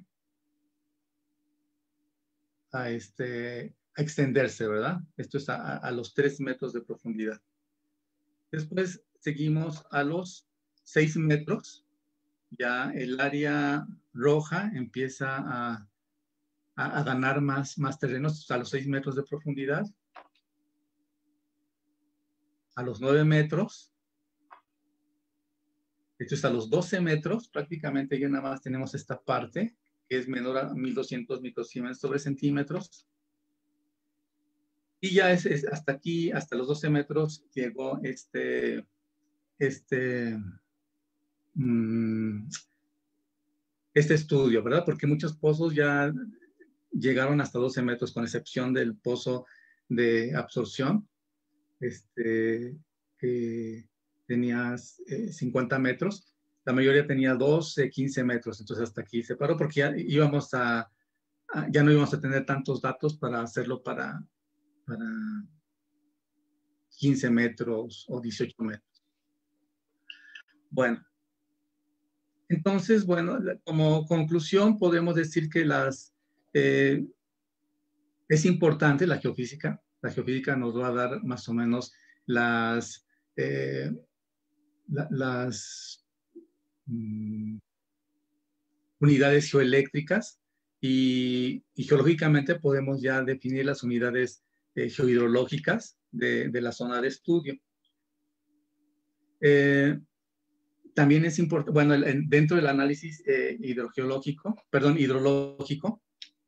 a, este, a extenderse, ¿verdad? Esto es a, a los tres metros de profundidad. Después seguimos a los seis metros. Ya el área roja empieza a, a, a ganar más, más terrenos a los seis metros de profundidad. A los nueve metros. Esto es a los doce metros. Prácticamente ya nada más tenemos esta parte, que es menor a mil doscientos microsiemens sobre centímetros. Y ya es, es hasta aquí, hasta los doce metros, llegó este, este, mmm, este estudio, ¿verdad? Porque muchos pozos ya llegaron hasta doce metros, con excepción del pozo de absorción, este, que tenía eh, cincuenta metros. La mayoría tenía doce, quince metros, entonces hasta aquí se paró porque ya íbamos a, a ya no íbamos a tener tantos datos para hacerlo para, para quince metros o dieciocho metros. Bueno, entonces, bueno, como conclusión podemos decir que las, eh, es importante la geofísica. La geofísica nos va a dar más o menos las, eh, la, las mm, unidades geoeléctricas y, y geológicamente podemos ya definir las unidades eh, geohidrológicas de, de la zona de estudio. Eh, también es importante, bueno, el, dentro del análisis eh, hidrogeológico, perdón, hidrológico,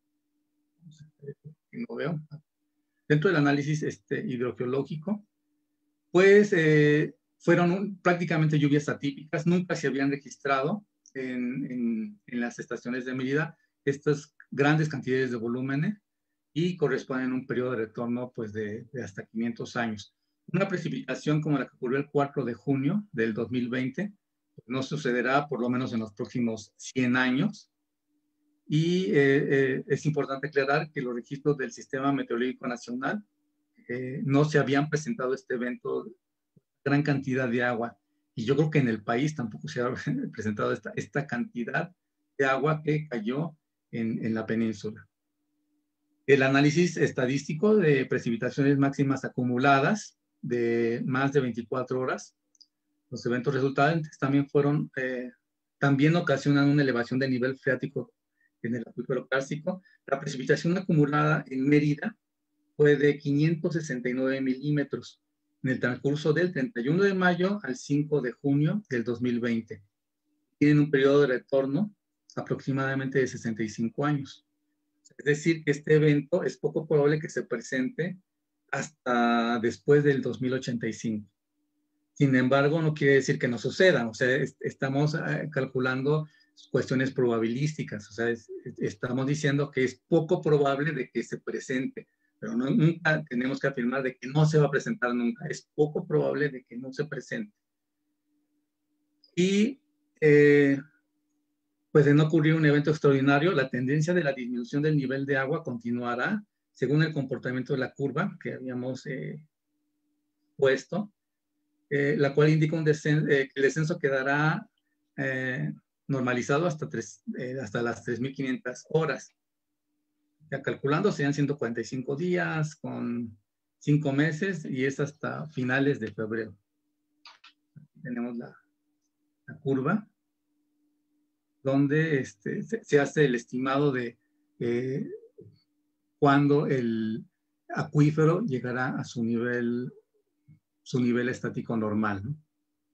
no veo, dentro del análisis este, hidrogeológico, pues eh, fueron un, prácticamente lluvias atípicas, nunca se habían registrado en, en, en las estaciones de medida estas grandes cantidades de volúmenes y corresponden a un periodo de retorno pues, de, de hasta quinientos años. Una precipitación como la que ocurrió el cuatro de junio del dos mil veinte pues, no sucederá por lo menos en los próximos cien años. Y eh, eh, es importante aclarar que los registros del Sistema Meteorológico Nacional eh, no se habían presentado este evento de gran cantidad de agua. Y yo creo que en el país tampoco se ha presentado esta, esta cantidad de agua que cayó en, en la península. El análisis estadístico de precipitaciones máximas acumuladas de más de veinticuatro horas, los eventos resultantes también fueron, eh, también ocasionan una elevación del nivel freático en el acuífero kárstico. La precipitación acumulada en Mérida fue de quinientos sesenta y nueve milímetros en el transcurso del treinta y uno de mayo al cinco de junio del dos mil veinte. Tienen un periodo de retorno aproximadamente de sesenta y cinco años. Es decir, que este evento es poco probable que se presente hasta después del dos mil ochenta y cinco. Sin embargo, no quiere decir que no suceda. O sea, es, estamos eh, calculando cuestiones probabilísticas. O sea, es, estamos diciendo que es poco probable de que se presente, pero no, nunca tenemos que afirmar de que no se va a presentar nunca. Es poco probable de que no se presente. Y eh, pues de no ocurrir un evento extraordinario, la tendencia de la disminución del nivel de agua continuará según el comportamiento de la curva que habíamos eh, puesto, eh, la cual indica un descenso, eh, que el descenso quedará eh, normalizado hasta, tres, eh, hasta las tres mil quinientas horas. Ya calculando, serían ciento cuarenta y cinco días con cinco meses y es hasta finales de febrero. Aquí tenemos la, la curva, donde este, se, se hace el estimado de eh, cuándo el acuífero llegará a su nivel, su nivel estático normal, ¿no?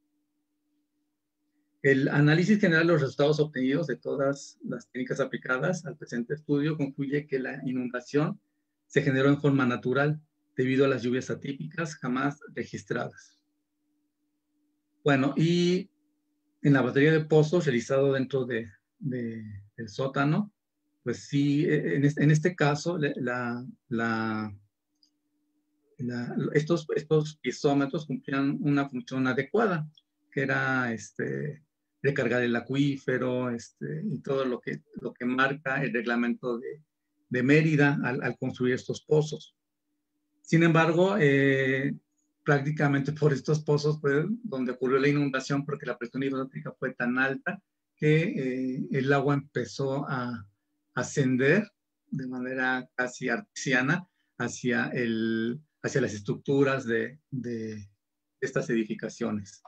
El análisis general de los resultados obtenidos de todas las técnicas aplicadas al presente estudio concluye que la inundación se generó en forma natural debido a las lluvias atípicas jamás registradas. Bueno, y en la batería de pozos realizado dentro de, de, del sótano, pues sí, en este, en este caso, la, la, la, estos, estos piezómetros cumplían una función adecuada, que era este, recargar el acuífero este, y todo lo que, lo que marca el reglamento de, de Mérida al, al construir estos pozos. Sin embargo, eh, prácticamente por estos pozos fue donde ocurrió la inundación, porque la presión hidráulica fue tan alta que eh, el agua empezó a ascender de manera casi artesiana hacia, el, hacia las estructuras de, de estas edificaciones.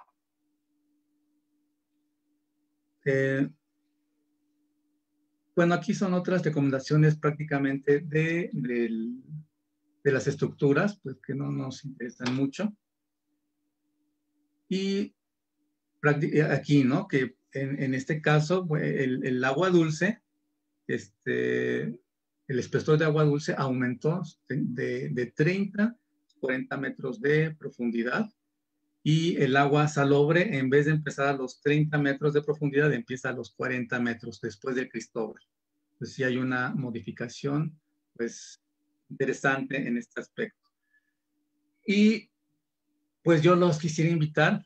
Eh, bueno, aquí son otras recomendaciones prácticamente de, de, de las estructuras, pues que no nos interesan mucho. Y aquí, ¿no? Que en, en este caso, el, el agua dulce, este, el espesor de agua dulce aumentó de, de treinta a cuarenta metros de profundidad, y el agua salobre, en vez de empezar a los treinta metros de profundidad, empieza a los cuarenta metros después del Cristóbal. Pues sí hay una modificación, pues, interesante en este aspecto. Y pues yo los quisiera invitar,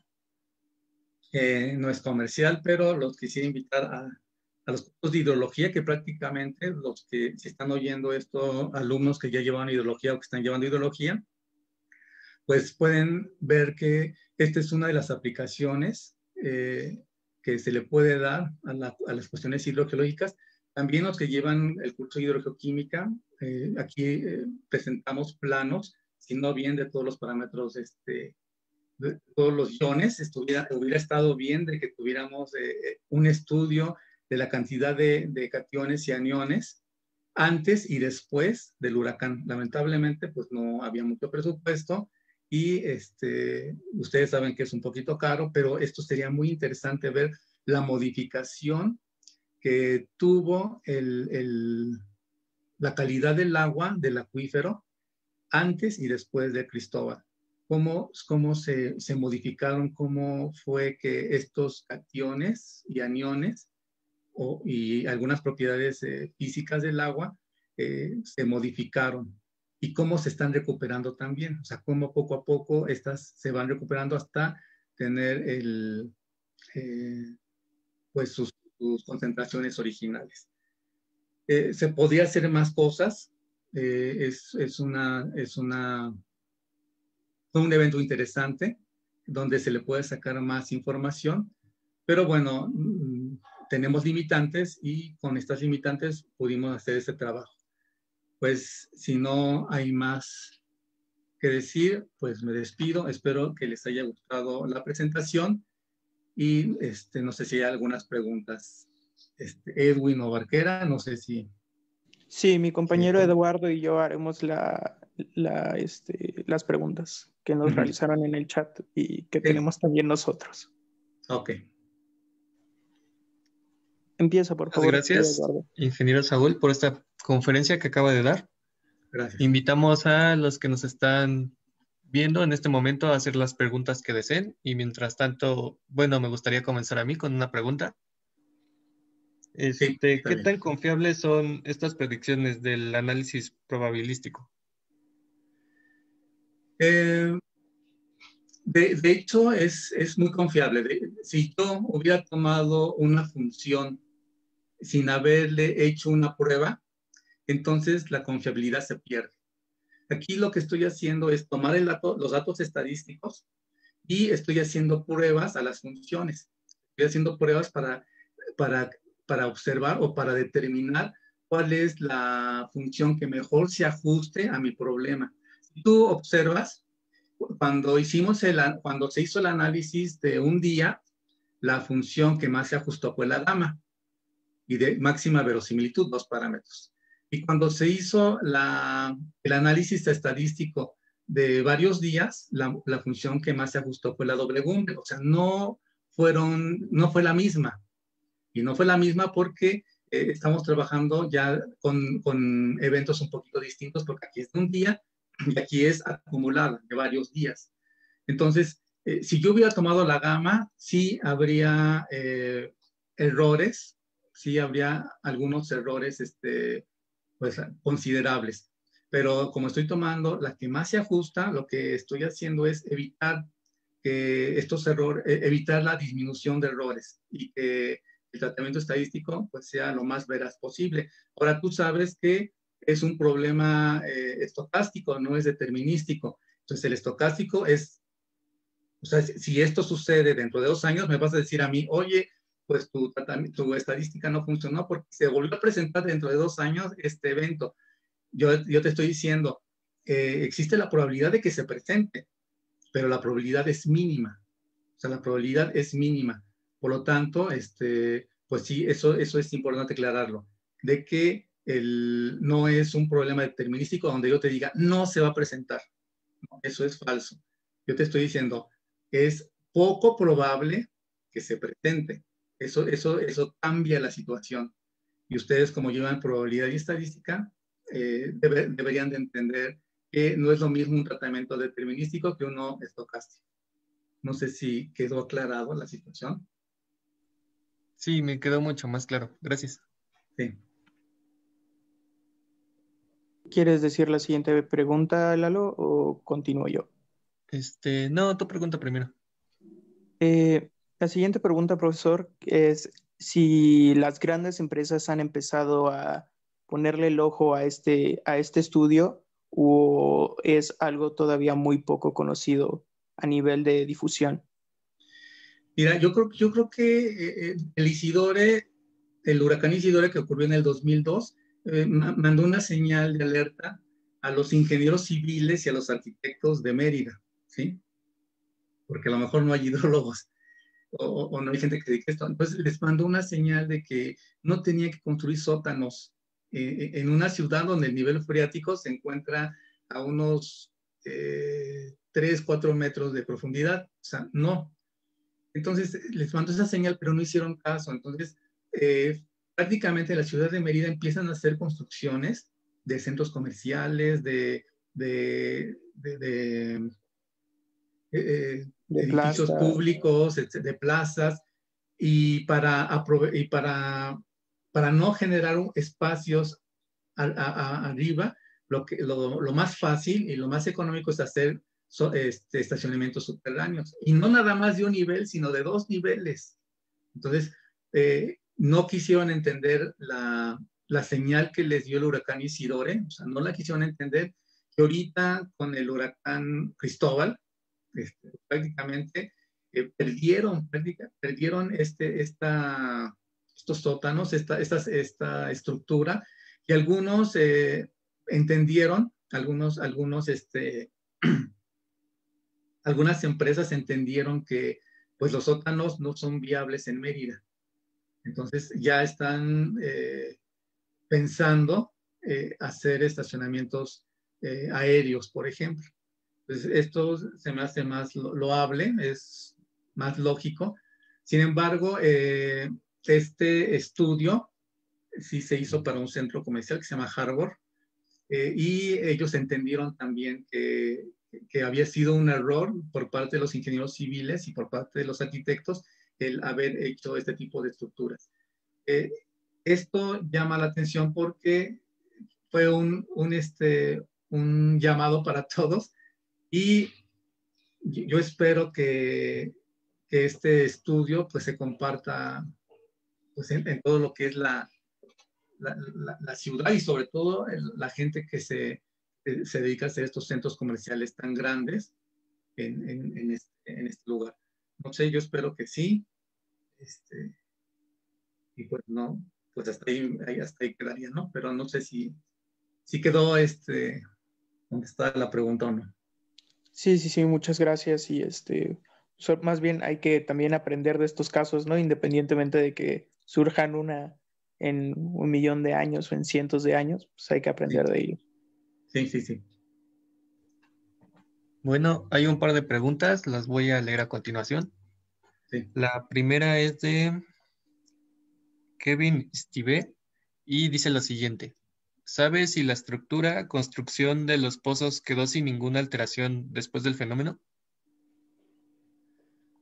eh, no es comercial, pero los quisiera invitar a, a los cursos de hidrología, que prácticamente los que si están oyendo esto, alumnos que ya llevan hidrología o que están llevando hidrología, pues pueden ver que esta es una de las aplicaciones eh, que se le puede dar a, la, a las cuestiones hidrogeológicas. También los que llevan el curso de hidrogeoquímica, eh, aquí eh, presentamos planos, sino bien de todos los parámetros, este, de todos los iones. Estuviera, hubiera estado bien de que tuviéramos eh, un estudio de la cantidad de, de cationes y aniones antes y después del huracán. Lamentablemente, pues no había mucho presupuesto. Y este, ustedes saben que es un poquito caro, pero esto sería muy interesante ver la modificación que tuvo el, el, la calidad del agua del acuífero antes y después de Cristóbal. Cómo, cómo se, se modificaron, cómo fue que estos cationes y aniones o, y algunas propiedades eh, físicas del agua eh, se modificaron. Y cómo se están recuperando también, o sea, cómo poco a poco estas se van recuperando hasta tener el, eh, pues sus, sus, concentraciones originales. Eh, se podría hacer más cosas, eh, es, es, una, es una, un evento interesante donde se le puede sacar más información, pero bueno, tenemos limitantes y con estas limitantes pudimos hacer ese trabajo. Pues si no hay más que decir, pues me despido. Espero que les haya gustado la presentación y este, no sé si hay algunas preguntas. Este, Edwin o Barquera, no sé si... Sí, mi compañero eh, Eduardo y yo haremos la, la, este, las preguntas que nos uh-huh. realizaron en el chat y que sí. tenemos también nosotros. Ok. Empieza, por favor. Gracias, ingeniero Saúl, por esta conferencia que acaba de dar. Gracias. Invitamos a los que nos están viendo en este momento a hacer las preguntas que deseen, y mientras tanto, bueno, me gustaría comenzar a mí con una pregunta. Este, sí, ¿qué bien. tan confiables son estas predicciones del análisis probabilístico? Eh, de, de hecho, es, es muy confiable. De, si yo hubiera tomado una función sin haberle hecho una prueba, entonces la confiabilidad se pierde. Aquí lo que estoy haciendo es tomar el dato, los datos estadísticos y estoy haciendo pruebas a las funciones. Estoy haciendo pruebas para, para, para observar o para determinar cuál es la función que mejor se ajuste a mi problema. Si tú observas, cuando, hicimos el, cuando se hizo el análisis de un día, la función que más se ajustó fue la gamma y de máxima verosimilitud, dos parámetros. Y cuando se hizo la, el análisis estadístico de varios días, la, la función que más se ajustó fue la W. O sea, no, fueron, no fue la misma. Y no fue la misma porque eh, estamos trabajando ya con, con eventos un poquito distintos, porque aquí es de un día y aquí es acumulada de varios días. Entonces, Eh, si yo hubiera tomado la gamma, sí habría eh, errores, sí habría algunos errores este, pues, considerables. Pero como estoy tomando la que más se ajusta, lo que estoy haciendo es evitar que estos errores, evitar la disminución de errores y que el tratamiento estadístico pues, sea lo más veraz posible. Ahora tú sabes que es un problema eh, estocástico, no es determinístico. Entonces el estocástico es, o sea, si esto sucede dentro de dos años, me vas a decir a mí, oye, pues tu, tu estadística no funcionó porque se volvió a presentar dentro de dos años este evento. Yo, yo te estoy diciendo, eh, existe la probabilidad de que se presente, pero la probabilidad es mínima. O sea, la probabilidad es mínima. Por lo tanto, este, pues sí, eso, eso es importante aclararlo, de que el, no es un problema determinístico donde yo te diga, no se va a presentar. No, eso es falso. Yo te estoy diciendo, es poco probable que se presente. Eso, eso, eso cambia la situación. Y ustedes, como llevan probabilidad y estadística, eh, debe, deberían de entender que no es lo mismo un tratamiento determinístico que uno estocástico. No sé si quedó aclarado la situación. Sí, me quedó mucho más claro. Gracias. Sí. ¿Quieres decir la siguiente pregunta, Lalo, o continúo yo? Este, no, tu pregunta primero. Eh, la siguiente pregunta, profesor, es si las grandes empresas han empezado a ponerle el ojo a este, a este estudio o es algo todavía muy poco conocido a nivel de difusión. Mira, yo creo, yo creo que eh, el Isidore, el huracán Isidore que ocurrió en el dos mil dos, eh, mandó una señal de alerta a los ingenieros civiles y a los arquitectos de Mérida, ¿sí? Porque a lo mejor no hay hidrólogos o, o no hay gente que dedique esto. Entonces les mandó una señal de que no tenía que construir sótanos eh, en una ciudad donde el nivel freático se encuentra a unos eh, tres, cuatro metros de profundidad. O sea, no. Entonces les mandó esa señal, pero no hicieron caso. Entonces, eh, prácticamente la ciudad de Mérida empiezan a hacer construcciones de centros comerciales, de, de, de, de eh, De edificios plaza. públicos, de plazas, y para, y para, para no generar espacios a, a, a arriba, lo, que, lo, lo más fácil y lo más económico es hacer so, este, estacionamientos subterráneos. Y no nada más de un nivel, sino de dos niveles. Entonces, eh, no quisieron entender la, la señal que les dio el huracán Isidore, o sea, no la quisieron entender, que ahorita con el huracán Cristóbal, este, prácticamente eh, perdieron, perdieron este, esta, estos sótanos, esta, esta, esta estructura, y algunos eh, entendieron, algunos, algunos, este, algunas empresas entendieron que pues los sótanos no son viables en Mérida. Entonces ya están eh, pensando eh, hacer estacionamientos eh, aéreos, por ejemplo. Entonces, esto se me hace más loable, es más lógico. Sin embargo, eh, este estudio sí se hizo para un centro comercial que se llama Harbor, eh, y ellos entendieron también que, que había sido un error por parte de los ingenieros civiles y por parte de los arquitectos el haber hecho este tipo de estructuras. Eh, esto llama la atención porque fue un, un, este, un llamado para todos, y yo espero que, que este estudio pues se comparta pues, en, en todo lo que es la, la, la, la ciudad y sobre todo el, la gente que se, se dedica a hacer estos centros comerciales tan grandes en, en, en, este, en este lugar. No sé, yo espero que sí. Este, y pues no, pues hasta ahí, hasta ahí quedaría, ¿no? Pero no sé si, si quedó este, contestada la pregunta o no. Sí, sí, sí, muchas gracias. Y este, so, más bien hay que también aprender de estos casos, ¿no? Independientemente de que surjan una en un millón de años o en cientos de años, pues hay que aprender Sí, de ello. sí, sí. sí. Bueno, hay un par de preguntas, las voy a leer a continuación. Sí. La primera es de Kevin Steve y dice lo siguiente. ¿Sabes si la estructura, construcción de los pozos quedó sin ninguna alteración después del fenómeno?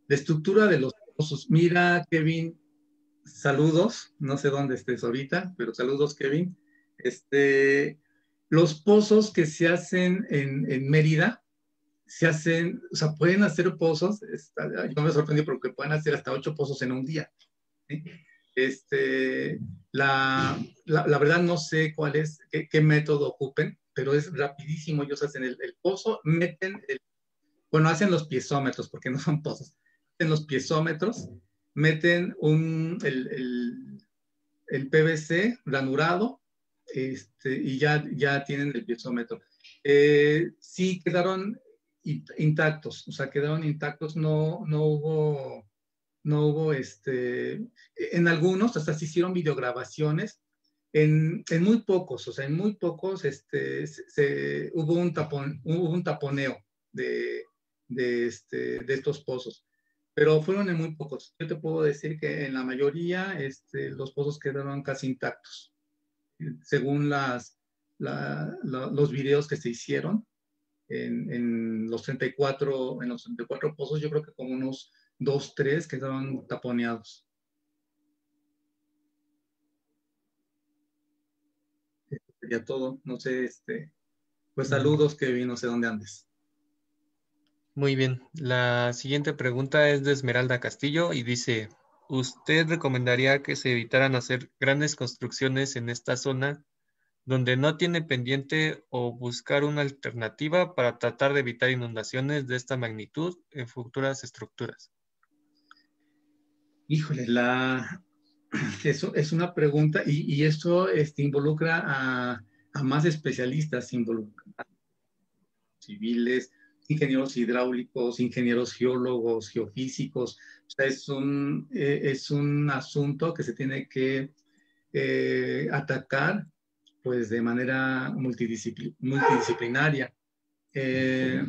La estructura de los pozos. Mira, Kevin, saludos. No sé dónde estés ahorita, pero saludos, Kevin. Este, los pozos que se hacen en, en Mérida, se hacen, o sea, pueden hacer pozos. Está, yo me sorprendí porque pueden hacer hasta ocho pozos en un día. ¿Sí? Este, la, la, la, verdad no sé cuál es, qué, qué método ocupen, pero es rapidísimo. Ellos hacen el, el pozo, meten, el, bueno, hacen los piezómetros, porque no son pozos, hacen los piezómetros, meten un, el, el, el P V C ranurado, este, y ya, ya tienen el piezómetro. Eh, sí quedaron intactos, o sea, quedaron intactos, no, no hubo no hubo, este, en algunos hasta se hicieron videograbaciones, en, en muy pocos, o sea, en muy pocos este, se, se, hubo, un tapón, hubo un taponeo de, de, este, de estos pozos, pero fueron en muy pocos. Yo te puedo decir que en la mayoría este, los pozos quedaron casi intactos, según las, la, la, los videos que se hicieron. En, en, los treinta y cuatro, en los treinta y cuatro pozos, yo creo que como unos dos, tres quedaron taponeados. Esto sería todo. No sé, este, pues saludos, Kevin, no sé dónde andes. Muy bien. La siguiente pregunta es de Esmeralda Castillo y dice, ¿usted recomendaría que se evitaran hacer grandes construcciones en esta zona donde no tiene pendiente o buscar una alternativa para tratar de evitar inundaciones de esta magnitud en futuras estructuras? Híjole, la... Eso es una pregunta y, y esto este, involucra a, a más especialistas, involucra a civiles, ingenieros hidráulicos, ingenieros geólogos, geofísicos. O sea, es un, eh, es un asunto que se tiene que eh, atacar pues de manera multidiscipl multidisciplinaria. Eh,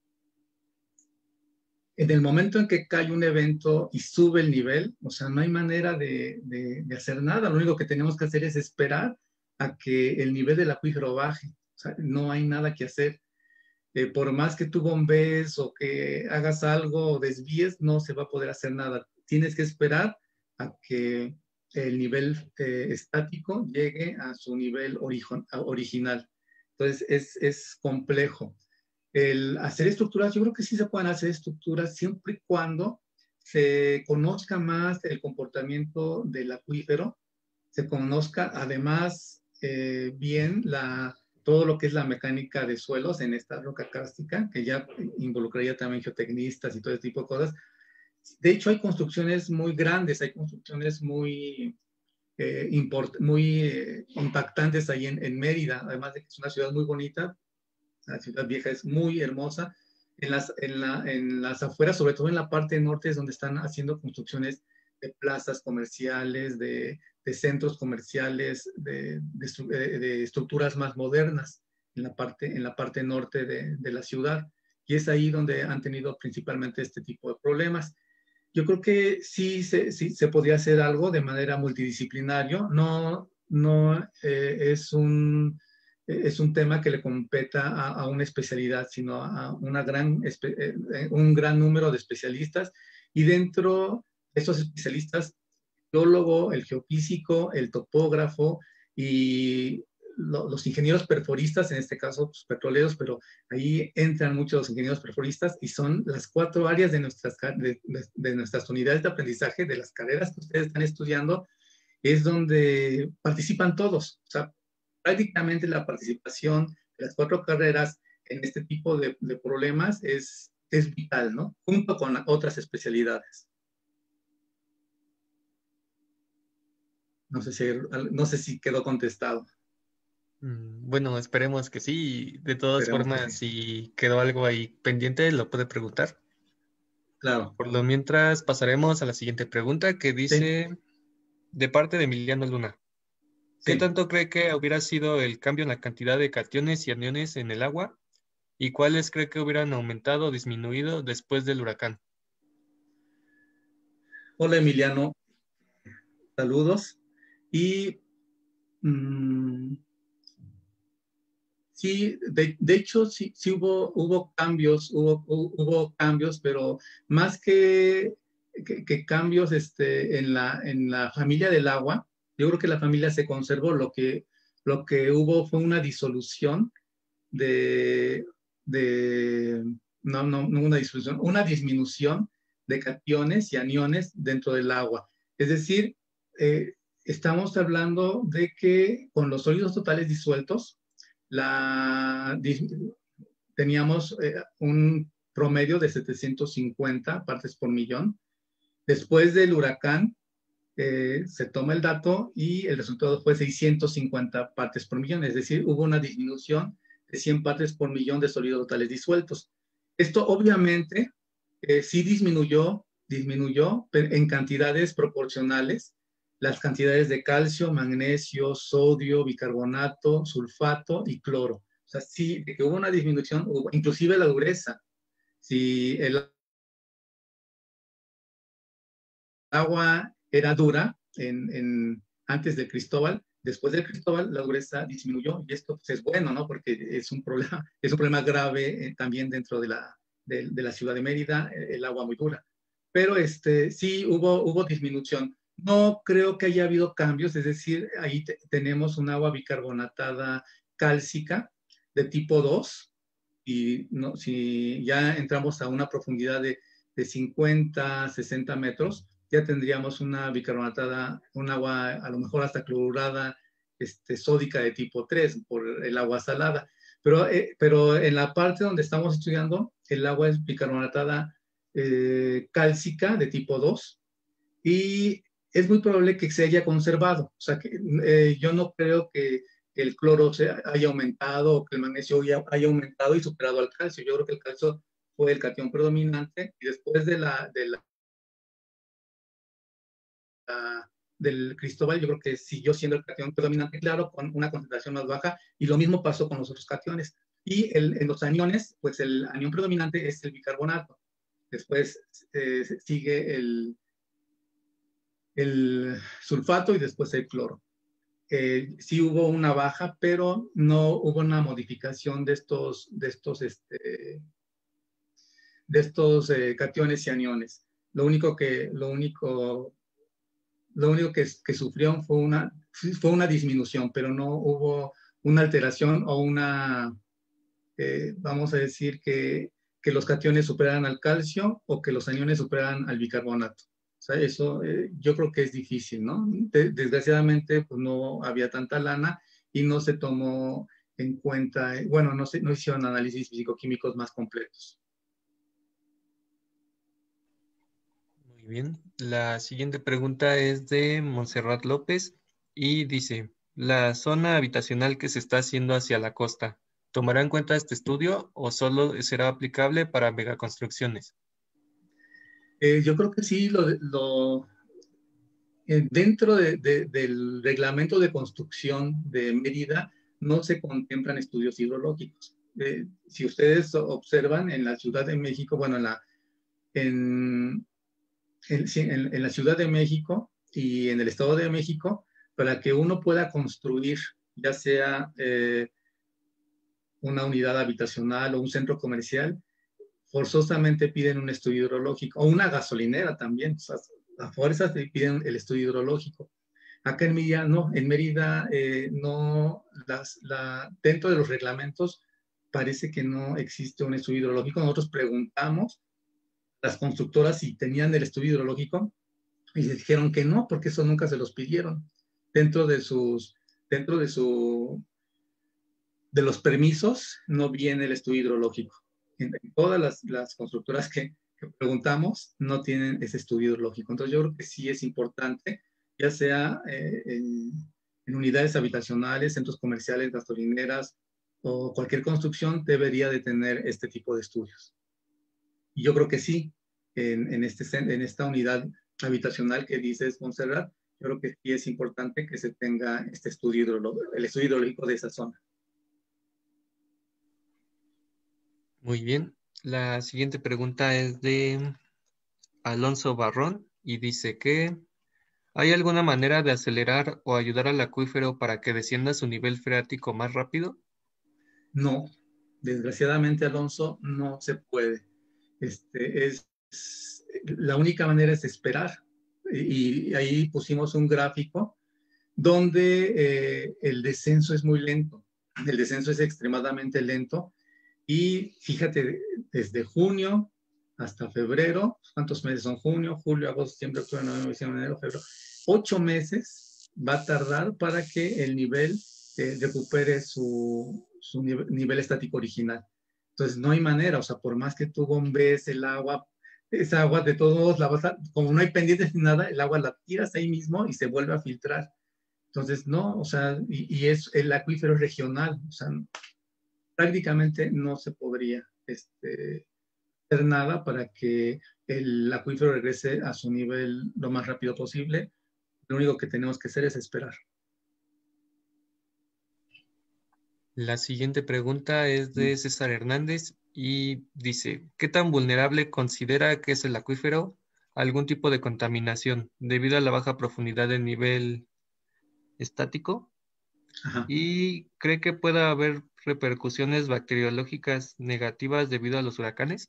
en el momento en que cae un evento y sube el nivel, o sea, no hay manera de, de, de hacer nada. Lo único que tenemos que hacer es esperar a que el nivel del acuífero baje. O sea, no hay nada que hacer. Eh, por más que tú bombees o que hagas algo o desvíes, no se va a poder hacer nada. Tienes que esperar a que el nivel eh, estático llegue a su nivel origen, original. Entonces, es, es complejo. El hacer estructuras, yo creo que sí se pueden hacer estructuras siempre y cuando se conozca más el comportamiento del acuífero, se conozca además eh, bien la, todo lo que es la mecánica de suelos en esta roca cárstica, que ya involucraría también geotecnistas y todo ese tipo de cosas. De hecho, hay construcciones muy grandes, hay construcciones muy, eh, import, muy eh, impactantes ahí en, en Mérida, además de que es una ciudad muy bonita. La ciudad vieja es muy hermosa. En las, en, la, en las afueras, sobre todo en la parte norte, es donde están haciendo construcciones de plazas comerciales, de, de centros comerciales, de, de, de, estructuras más modernas en la parte, en la parte norte de, de la ciudad. Y es ahí donde han tenido principalmente este tipo de problemas. Yo creo que sí se, sí, se podría hacer algo de manera multidisciplinario. No, no eh, es un es un tema que le competa a, a una especialidad, sino a una gran, eh, un gran número de especialistas. Y dentro de estos especialistas, el geólogo, el geofísico, el topógrafo y lo, los ingenieros perforistas, en este caso pues, petroleros, pero ahí entran muchos los ingenieros perforistas y son las cuatro áreas de nuestras, de, de, de nuestras unidades de aprendizaje, de las carreras que ustedes están estudiando, es donde participan todos. O sea, prácticamente la participación de las cuatro carreras en este tipo de, de problemas es, es vital, ¿no? Junto con otras especialidades. No sé si, no sé si quedó contestado. Bueno, esperemos que sí. De todas Esperemos formas, sí. si quedó algo ahí pendiente, lo puede preguntar. Claro. Por lo mientras, pasaremos a la siguiente pregunta que dice, sí. De parte de Emiliano Luna. ¿Qué sí. tanto cree que hubiera sido el cambio en la cantidad de cationes y aniones en el agua? ¿Y cuáles cree que hubieran aumentado o disminuido después del huracán? Hola Emiliano, saludos. Y mmm, sí, de, de hecho sí, sí hubo, hubo cambios, hubo, hubo cambios, pero más que, que, que cambios este, en, la, en la familia del agua, yo creo que la familia se conservó. Lo que, lo que hubo fue una disolución de, de no, no, no una disolución, una disminución de cationes y aniones dentro del agua. Es decir, eh, estamos hablando de que con los sólidos totales disueltos, la, teníamos eh, un promedio de setecientos cincuenta partes por millón. Después del huracán, eh, se toma el dato y el resultado fue seiscientos cincuenta partes por millón, es decir, hubo una disminución de cien partes por millón de sólidos totales disueltos. Esto obviamente eh, sí disminuyó, disminuyó en cantidades proporcionales las cantidades de calcio, magnesio, sodio, bicarbonato, sulfato y cloro. O sea, sí, de que hubo una disminución, hubo, inclusive la dureza. Si el agua era dura en, en, antes de Cristóbal, después de Cristóbal la dureza disminuyó y esto pues, es bueno, ¿no? Porque es un problema, es un problema grave eh, también dentro de la, de, de la ciudad de Mérida, el agua muy dura. Pero este, sí hubo, hubo disminución. No creo que haya habido cambios, es decir, ahí te, tenemos un agua bicarbonatada cálcica de tipo dos y no, si ya entramos a una profundidad de, de cincuenta, sesenta metros, ya tendríamos una bicarbonatada, un agua a lo mejor hasta clorurada, este, sódica de tipo tres por el agua salada. Pero, eh, pero en la parte donde estamos estudiando, el agua es bicarbonatada eh, cálcica de tipo dos y es muy probable que se haya conservado. O sea, que eh, yo no creo que el cloro se haya aumentado o que el magnesio haya, haya aumentado y superado al calcio. Yo creo que el calcio fue el catión predominante y después de la, de la del Cristóbal, yo creo que siguió siendo el catión predominante, claro, con una concentración más baja, y lo mismo pasó con los otros cationes. Y el, en los aniones, pues el anión predominante es el bicarbonato. Después eh, sigue el, el sulfato y después el cloro. Eh, sí hubo una baja, pero no hubo una modificación de estos, de estos, este, de estos eh, cationes y aniones. Lo único que, lo único Lo único que, que sufrió fue una, fue una disminución, pero no hubo una alteración o una, eh, vamos a decir, que, que los cationes superaran al calcio o que los aniones superaran al bicarbonato. O sea, eso eh, yo creo que es difícil, ¿no? De, desgraciadamente, pues no había tanta lana y no se tomó en cuenta, eh, bueno, no, se, no hicieron análisis físico-químicos más completos. Muy bien. La siguiente pregunta es de Montserrat López y dice, la zona habitacional que se está haciendo hacia la costa, ¿tomará en cuenta este estudio o solo será aplicable para megaconstrucciones? Eh, yo creo que sí, lo, lo eh, dentro de, de, del reglamento de construcción de Mérida no se contemplan estudios hidrológicos. Eh, si ustedes observan en la Ciudad de México, bueno, en la, en, en, en, en la Ciudad de México y en el Estado de México, para que uno pueda construir, ya sea eh, una unidad habitacional o un centro comercial, forzosamente piden un estudio hidrológico, o una gasolinera también, o sea, a fuerzas te piden el estudio hidrológico. Acá en Mérida no, en Mérida eh, no, las, la, dentro de los reglamentos parece que no existe un estudio hidrológico. Nosotros preguntamos a las constructoras si tenían el estudio hidrológico y se dijeron que no, porque eso nunca se los pidieron. Dentro de sus, dentro de su, de los permisos no viene el estudio hidrológico. En, en todas las, las constructoras que, que preguntamos no tienen ese estudio hidrológico. Entonces yo creo que sí es importante, ya sea eh, en, en unidades habitacionales, centros comerciales, gasolineras o cualquier construcción debería de tener este tipo de estudios. Y yo creo que sí, en, en, este, en esta unidad habitacional que dices, Montserrat, yo creo que sí es importante que se tenga este estudio hidrológico, el estudio hidrológico de esa zona. Muy bien. La siguiente pregunta es de Alonso Barrón y dice que ¿hay alguna manera de acelerar o ayudar al acuífero para que descienda su nivel freático más rápido? no, desgraciadamente, Alonso, no se puede. Este, es, la única manera es esperar. Y, y ahí pusimos un gráfico donde eh, el descenso es muy lento. El descenso es extremadamente lento. Y fíjate, desde junio hasta febrero, ¿cuántos meses son? Junio, julio, agosto, septiembre, octubre, noviembre, diciembre, enero, febrero. Ocho meses va a tardar para que el nivel eh, recupere su, su nivel, nivel estático original. Entonces, no hay manera, o sea, por más que tú bombees el agua, esa agua de todos modos, la vas a, como no hay pendientes ni nada, el agua la tiras ahí mismo y se vuelve a filtrar. Entonces, no, o sea, y, y es el acuífero regional, o sea, prácticamente no se podría este, hacer nada para que el acuífero regrese a su nivel lo más rápido posible. Lo único que tenemos que hacer es esperar. La siguiente pregunta es de César Hernández y dice, ¿qué tan vulnerable considera que es el acuífero a algún tipo de contaminación debido a la baja profundidad del nivel estático? Ajá. ¿Y cree que pueda haber repercusiones bacteriológicas negativas debido a los huracanes?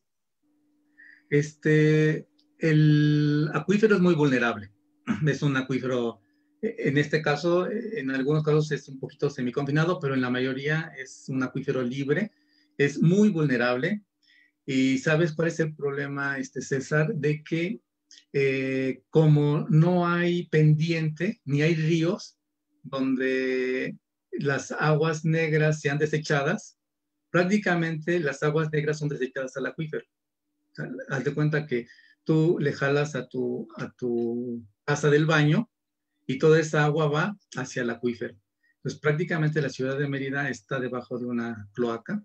Este, el acuífero es muy vulnerable. Es un acuífero, en este caso, en algunos casos es un poquito semiconfinado, pero en la mayoría es un acuífero libre. Es muy vulnerable. Y ¿sabes cuál es el problema, este, César? De que eh, como no hay pendiente, ni hay ríos donde las aguas negras sean desechadas, prácticamente las aguas negras son desechadas al acuífero. O sea, haz de cuenta que tú le jalas a tu, a tu taza del baño y toda esa agua va hacia el acuífero. Entonces, prácticamente la ciudad de Mérida está debajo de una cloaca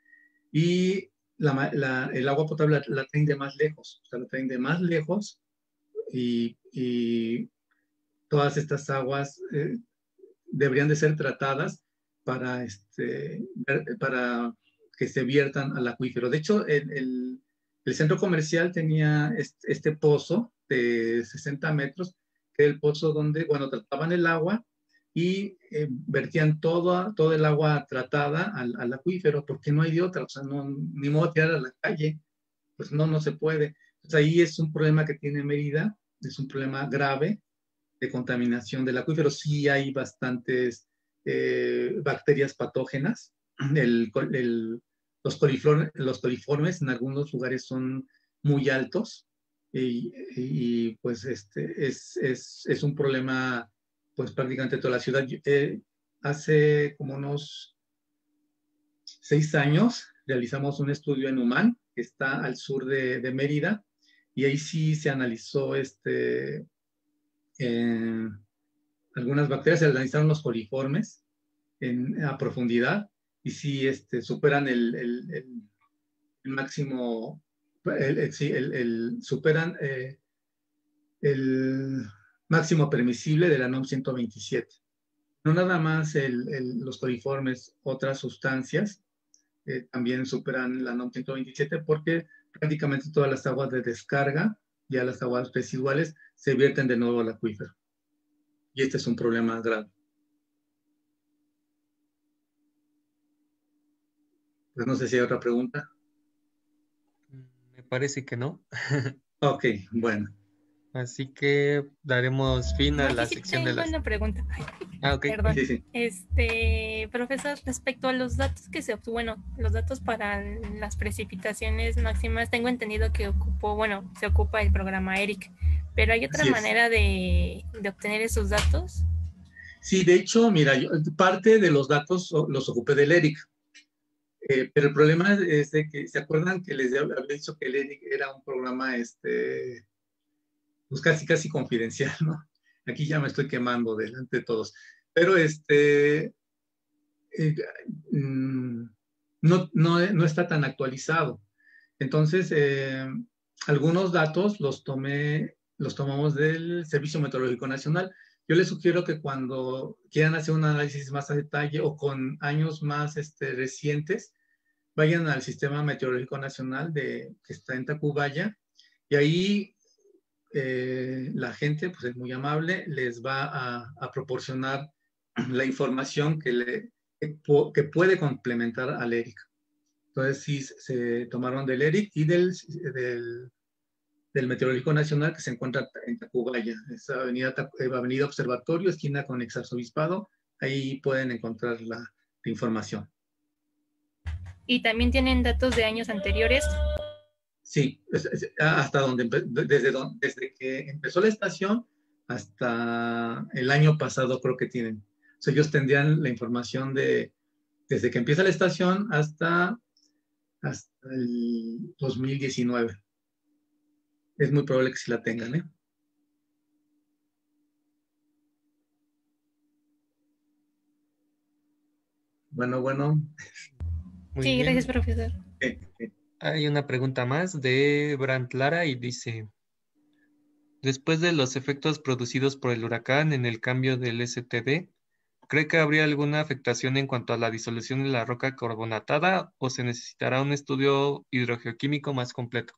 y la, la, el agua potable la, la traen de más lejos, o sea, la traen de más lejos y, y todas estas aguas eh, deberían de ser tratadas para, este, para que se viertan al acuífero. De hecho, el, el, el centro comercial tenía este, este pozo de sesenta metros, que era el pozo donde, bueno, trataban el agua y eh, vertían toda, todo el agua tratada al, al, acuífero, porque no hay de otra, o sea, no, ni modo de tirar a la calle, pues no, no se puede. Entonces ahí es un problema que tiene Mérida, es un problema grave de contaminación del acuífero. Sí hay bastantes eh, bacterias patógenas. El, el, los, coliformes, los coliformes en algunos lugares son muy altos y, y pues este es, es, es, un problema pues prácticamente toda la ciudad. Eh, hace como unos seis años realizamos un estudio en Humán, que está al sur de, de Mérida, y ahí sí se analizó este, eh, algunas bacterias, se analizaron los coliformes en, a profundidad y sí este, superan el, el, el, el máximo, el, el, sí, el, el superan eh, el máximo permisible de la NOM ciento veintisiete. No nada más el, el, los coliformes, otras sustancias eh, también superan la NOM ciento veintisiete porque prácticamente todas las aguas de descarga, ya las aguas residuales, se vierten de nuevo al acuífero. Y este es un problema grave. Pues no sé si hay otra pregunta. Me parece que no. Ok, bueno. Así que daremos fin a no, la sí, sección tengo de las... una pregunta. Ah, ok. Perdón. Sí, sí. Este, profesor, respecto a los datos que se obtuvo, bueno, los datos para las precipitaciones máximas, tengo entendido que ocupó, bueno, se ocupa el programa ERIC, pero ¿hay otra Así manera de, de obtener esos datos? Sí, de hecho, mira, yo, parte de los datos los ocupé del ERIC, eh, pero el problema es de que, ¿se acuerdan que les había dicho que el ERIC era un programa, este, pues casi, casi confidencial, ¿no? Aquí ya me estoy quemando delante de todos, pero este, eh, mm, no, no, no está tan actualizado. Entonces, eh, algunos datos los tomé, los tomamos del Servicio Meteorológico Nacional. Yo les sugiero que cuando quieran hacer un análisis más a detalle o con años más este, recientes, vayan al Sistema Meteorológico Nacional de, que está en Tacubaya y ahí eh, la gente, pues es muy amable, les va a, a proporcionar la información que, le, que, que puede complementar al ERIC. Entonces sí se tomaron del ERIC y del, del, del Meteorológico Nacional, que se encuentra en Tacubaya, es avenida, avenida Observatorio, esquina con Exarzobispado. Ahí pueden encontrar la, la información. ¿Y también tienen datos de años anteriores? Sí, es, es, hasta donde, desde, donde, desde que empezó la estación hasta el año pasado creo que tienen. O sea, ellos tendrían la información de desde que empieza la estación hasta, hasta el dos mil diecinueve. Es muy probable que sí la tengan, ¿eh? Bueno, bueno. Muy sí, bien. Gracias, profesor. Eh, eh. Hay una pregunta más de Brant Lara y dice, después de los efectos producidos por el huracán en el cambio del S T D, ¿cree que habría alguna afectación en cuanto a la disolución de la roca carbonatada o se necesitará un estudio hidrogeoquímico más completo?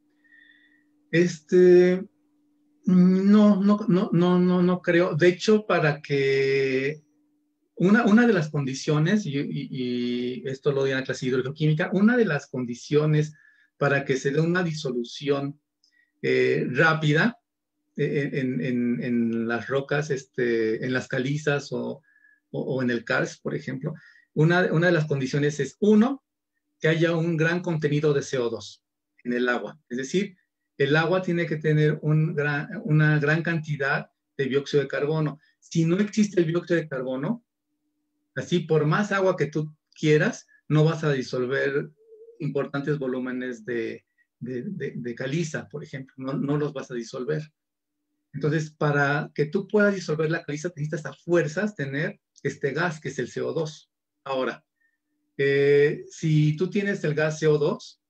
Este, no, no, no, no, no, no creo. De hecho, para que una, una de las condiciones, y, y, y esto lo doy en la clase de hidrogeoquímica, una de las condiciones para que se dé una disolución eh, rápida en, en, en las rocas, este, en las calizas o, o, o en el karst, por ejemplo, una, una de las condiciones es, uno, que haya un gran contenido de C O dos en el agua. Es decir, el agua tiene que tener un gran, una gran cantidad de dióxido de carbono. Si no existe el dióxido de carbono, así por más agua que tú quieras, no vas a disolver importantes volúmenes de, de, de, de caliza, por ejemplo. No, no los vas a disolver. Entonces, para que tú puedas disolver la caliza, necesitas a fuerzas tener este gas, que es el C O dos. Ahora, eh, si tú tienes el gas C O dos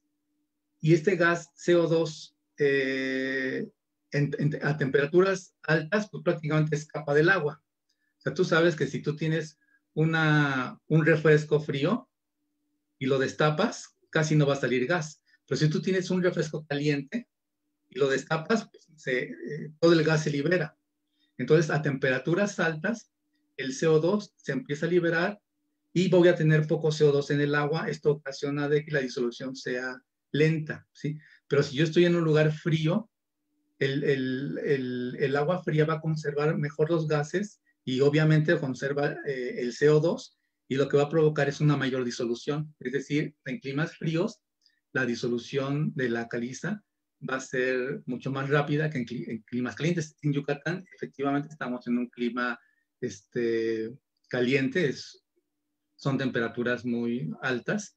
y este gas C O dos eh, en, en, a temperaturas altas, pues prácticamente escapa del agua. O sea, tú sabes que si tú tienes una, un refresco frío y lo destapas, casi no va a salir gas. Pero si tú tienes un refresco caliente y lo destapas, pues se, eh, todo el gas se libera. Entonces, a temperaturas altas, el C O dos se empieza a liberar y voy a tener poco C O dos en el agua. Esto ocasiona de que la disolución sea lenta, ¿sí? Pero si yo estoy en un lugar frío, el, el, el, el agua fría va a conservar mejor los gases y obviamente conserva eh, el C O dos y lo que va a provocar es una mayor disolución. Es decir, en climas fríos, la disolución de la caliza va a ser mucho más rápida que en, en climas calientes. En Yucatán, efectivamente, estamos en un clima este, caliente, es, son temperaturas muy altas.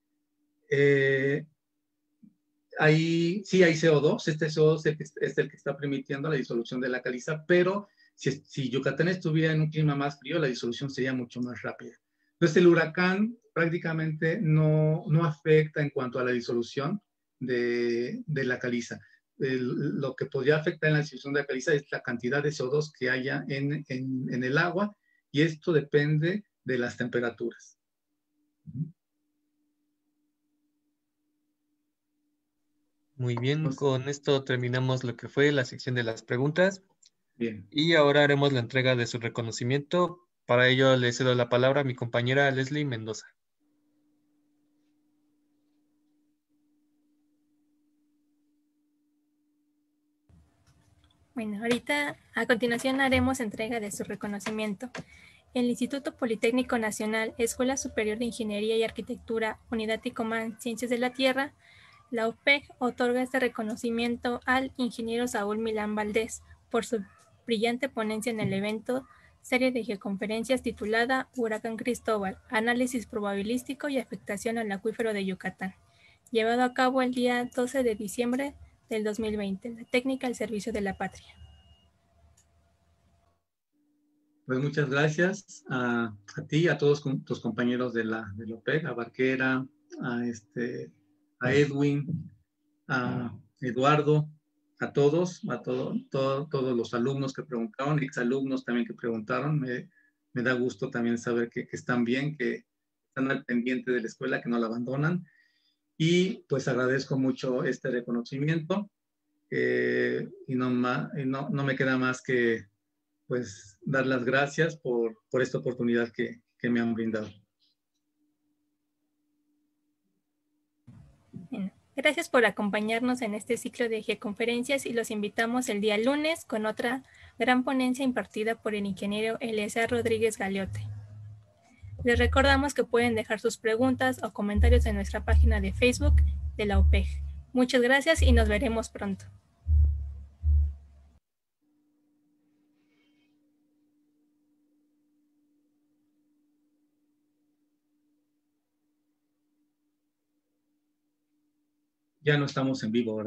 Eh, Ahí, sí hay C O dos, este C O dos es el, que, es el que está permitiendo la disolución de la caliza, pero si, si Yucatán estuviera en un clima más frío, la disolución sería mucho más rápida. Entonces el huracán prácticamente no, no afecta en cuanto a la disolución de, de la caliza. El, lo que podría afectar en la disolución de la caliza es la cantidad de C O dos que haya en, en, en el agua, y esto depende de las temperaturas. Uh-huh. Muy bien, con esto terminamos lo que fue la sección de las preguntas. Bien. Y ahora haremos la entrega de su reconocimiento. Para ello le cedo la palabra a mi compañera Leslie Mendoza. Bueno, ahorita a continuación haremos entrega de su reconocimiento. El Instituto Politécnico Nacional, Escuela Superior de Ingeniería y Arquitectura, Unidad Ticomán, Ciencias de la Tierra, la U P E G otorga este reconocimiento al ingeniero Saúl Milán Valdés por su brillante ponencia en el evento serie de geoconferencias titulada Huracán Cristóbal, análisis probabilístico y afectación al acuífero de Yucatán, llevado a cabo el día doce de diciembre del dos mil veinte, la técnica al servicio de la patria. Pues muchas gracias a, a ti, a todos tus compañeros de la, de la U P E G, a Barquera, a, este, a Edwin, a Eduardo, a todos, a todo, todo, todos los alumnos que preguntaron, exalumnos también que preguntaron. Me, me da gusto también saber que, que están bien, que están al pendiente de la escuela, que no la abandonan. Y pues agradezco mucho este reconocimiento. Eh, y no, ma, y no, no me queda más que pues dar las gracias por, por esta oportunidad que, que que me han brindado. Bueno, gracias por acompañarnos en este ciclo de G-conferencias y los invitamos el día lunes con otra gran ponencia impartida por el ingeniero Eliezer Rodríguez Galiote. Les recordamos que pueden dejar sus preguntas o comentarios en nuestra página de Facebook de la U P E G. Muchas gracias y nos veremos pronto. Ya no estamos en vivo, ¿verdad?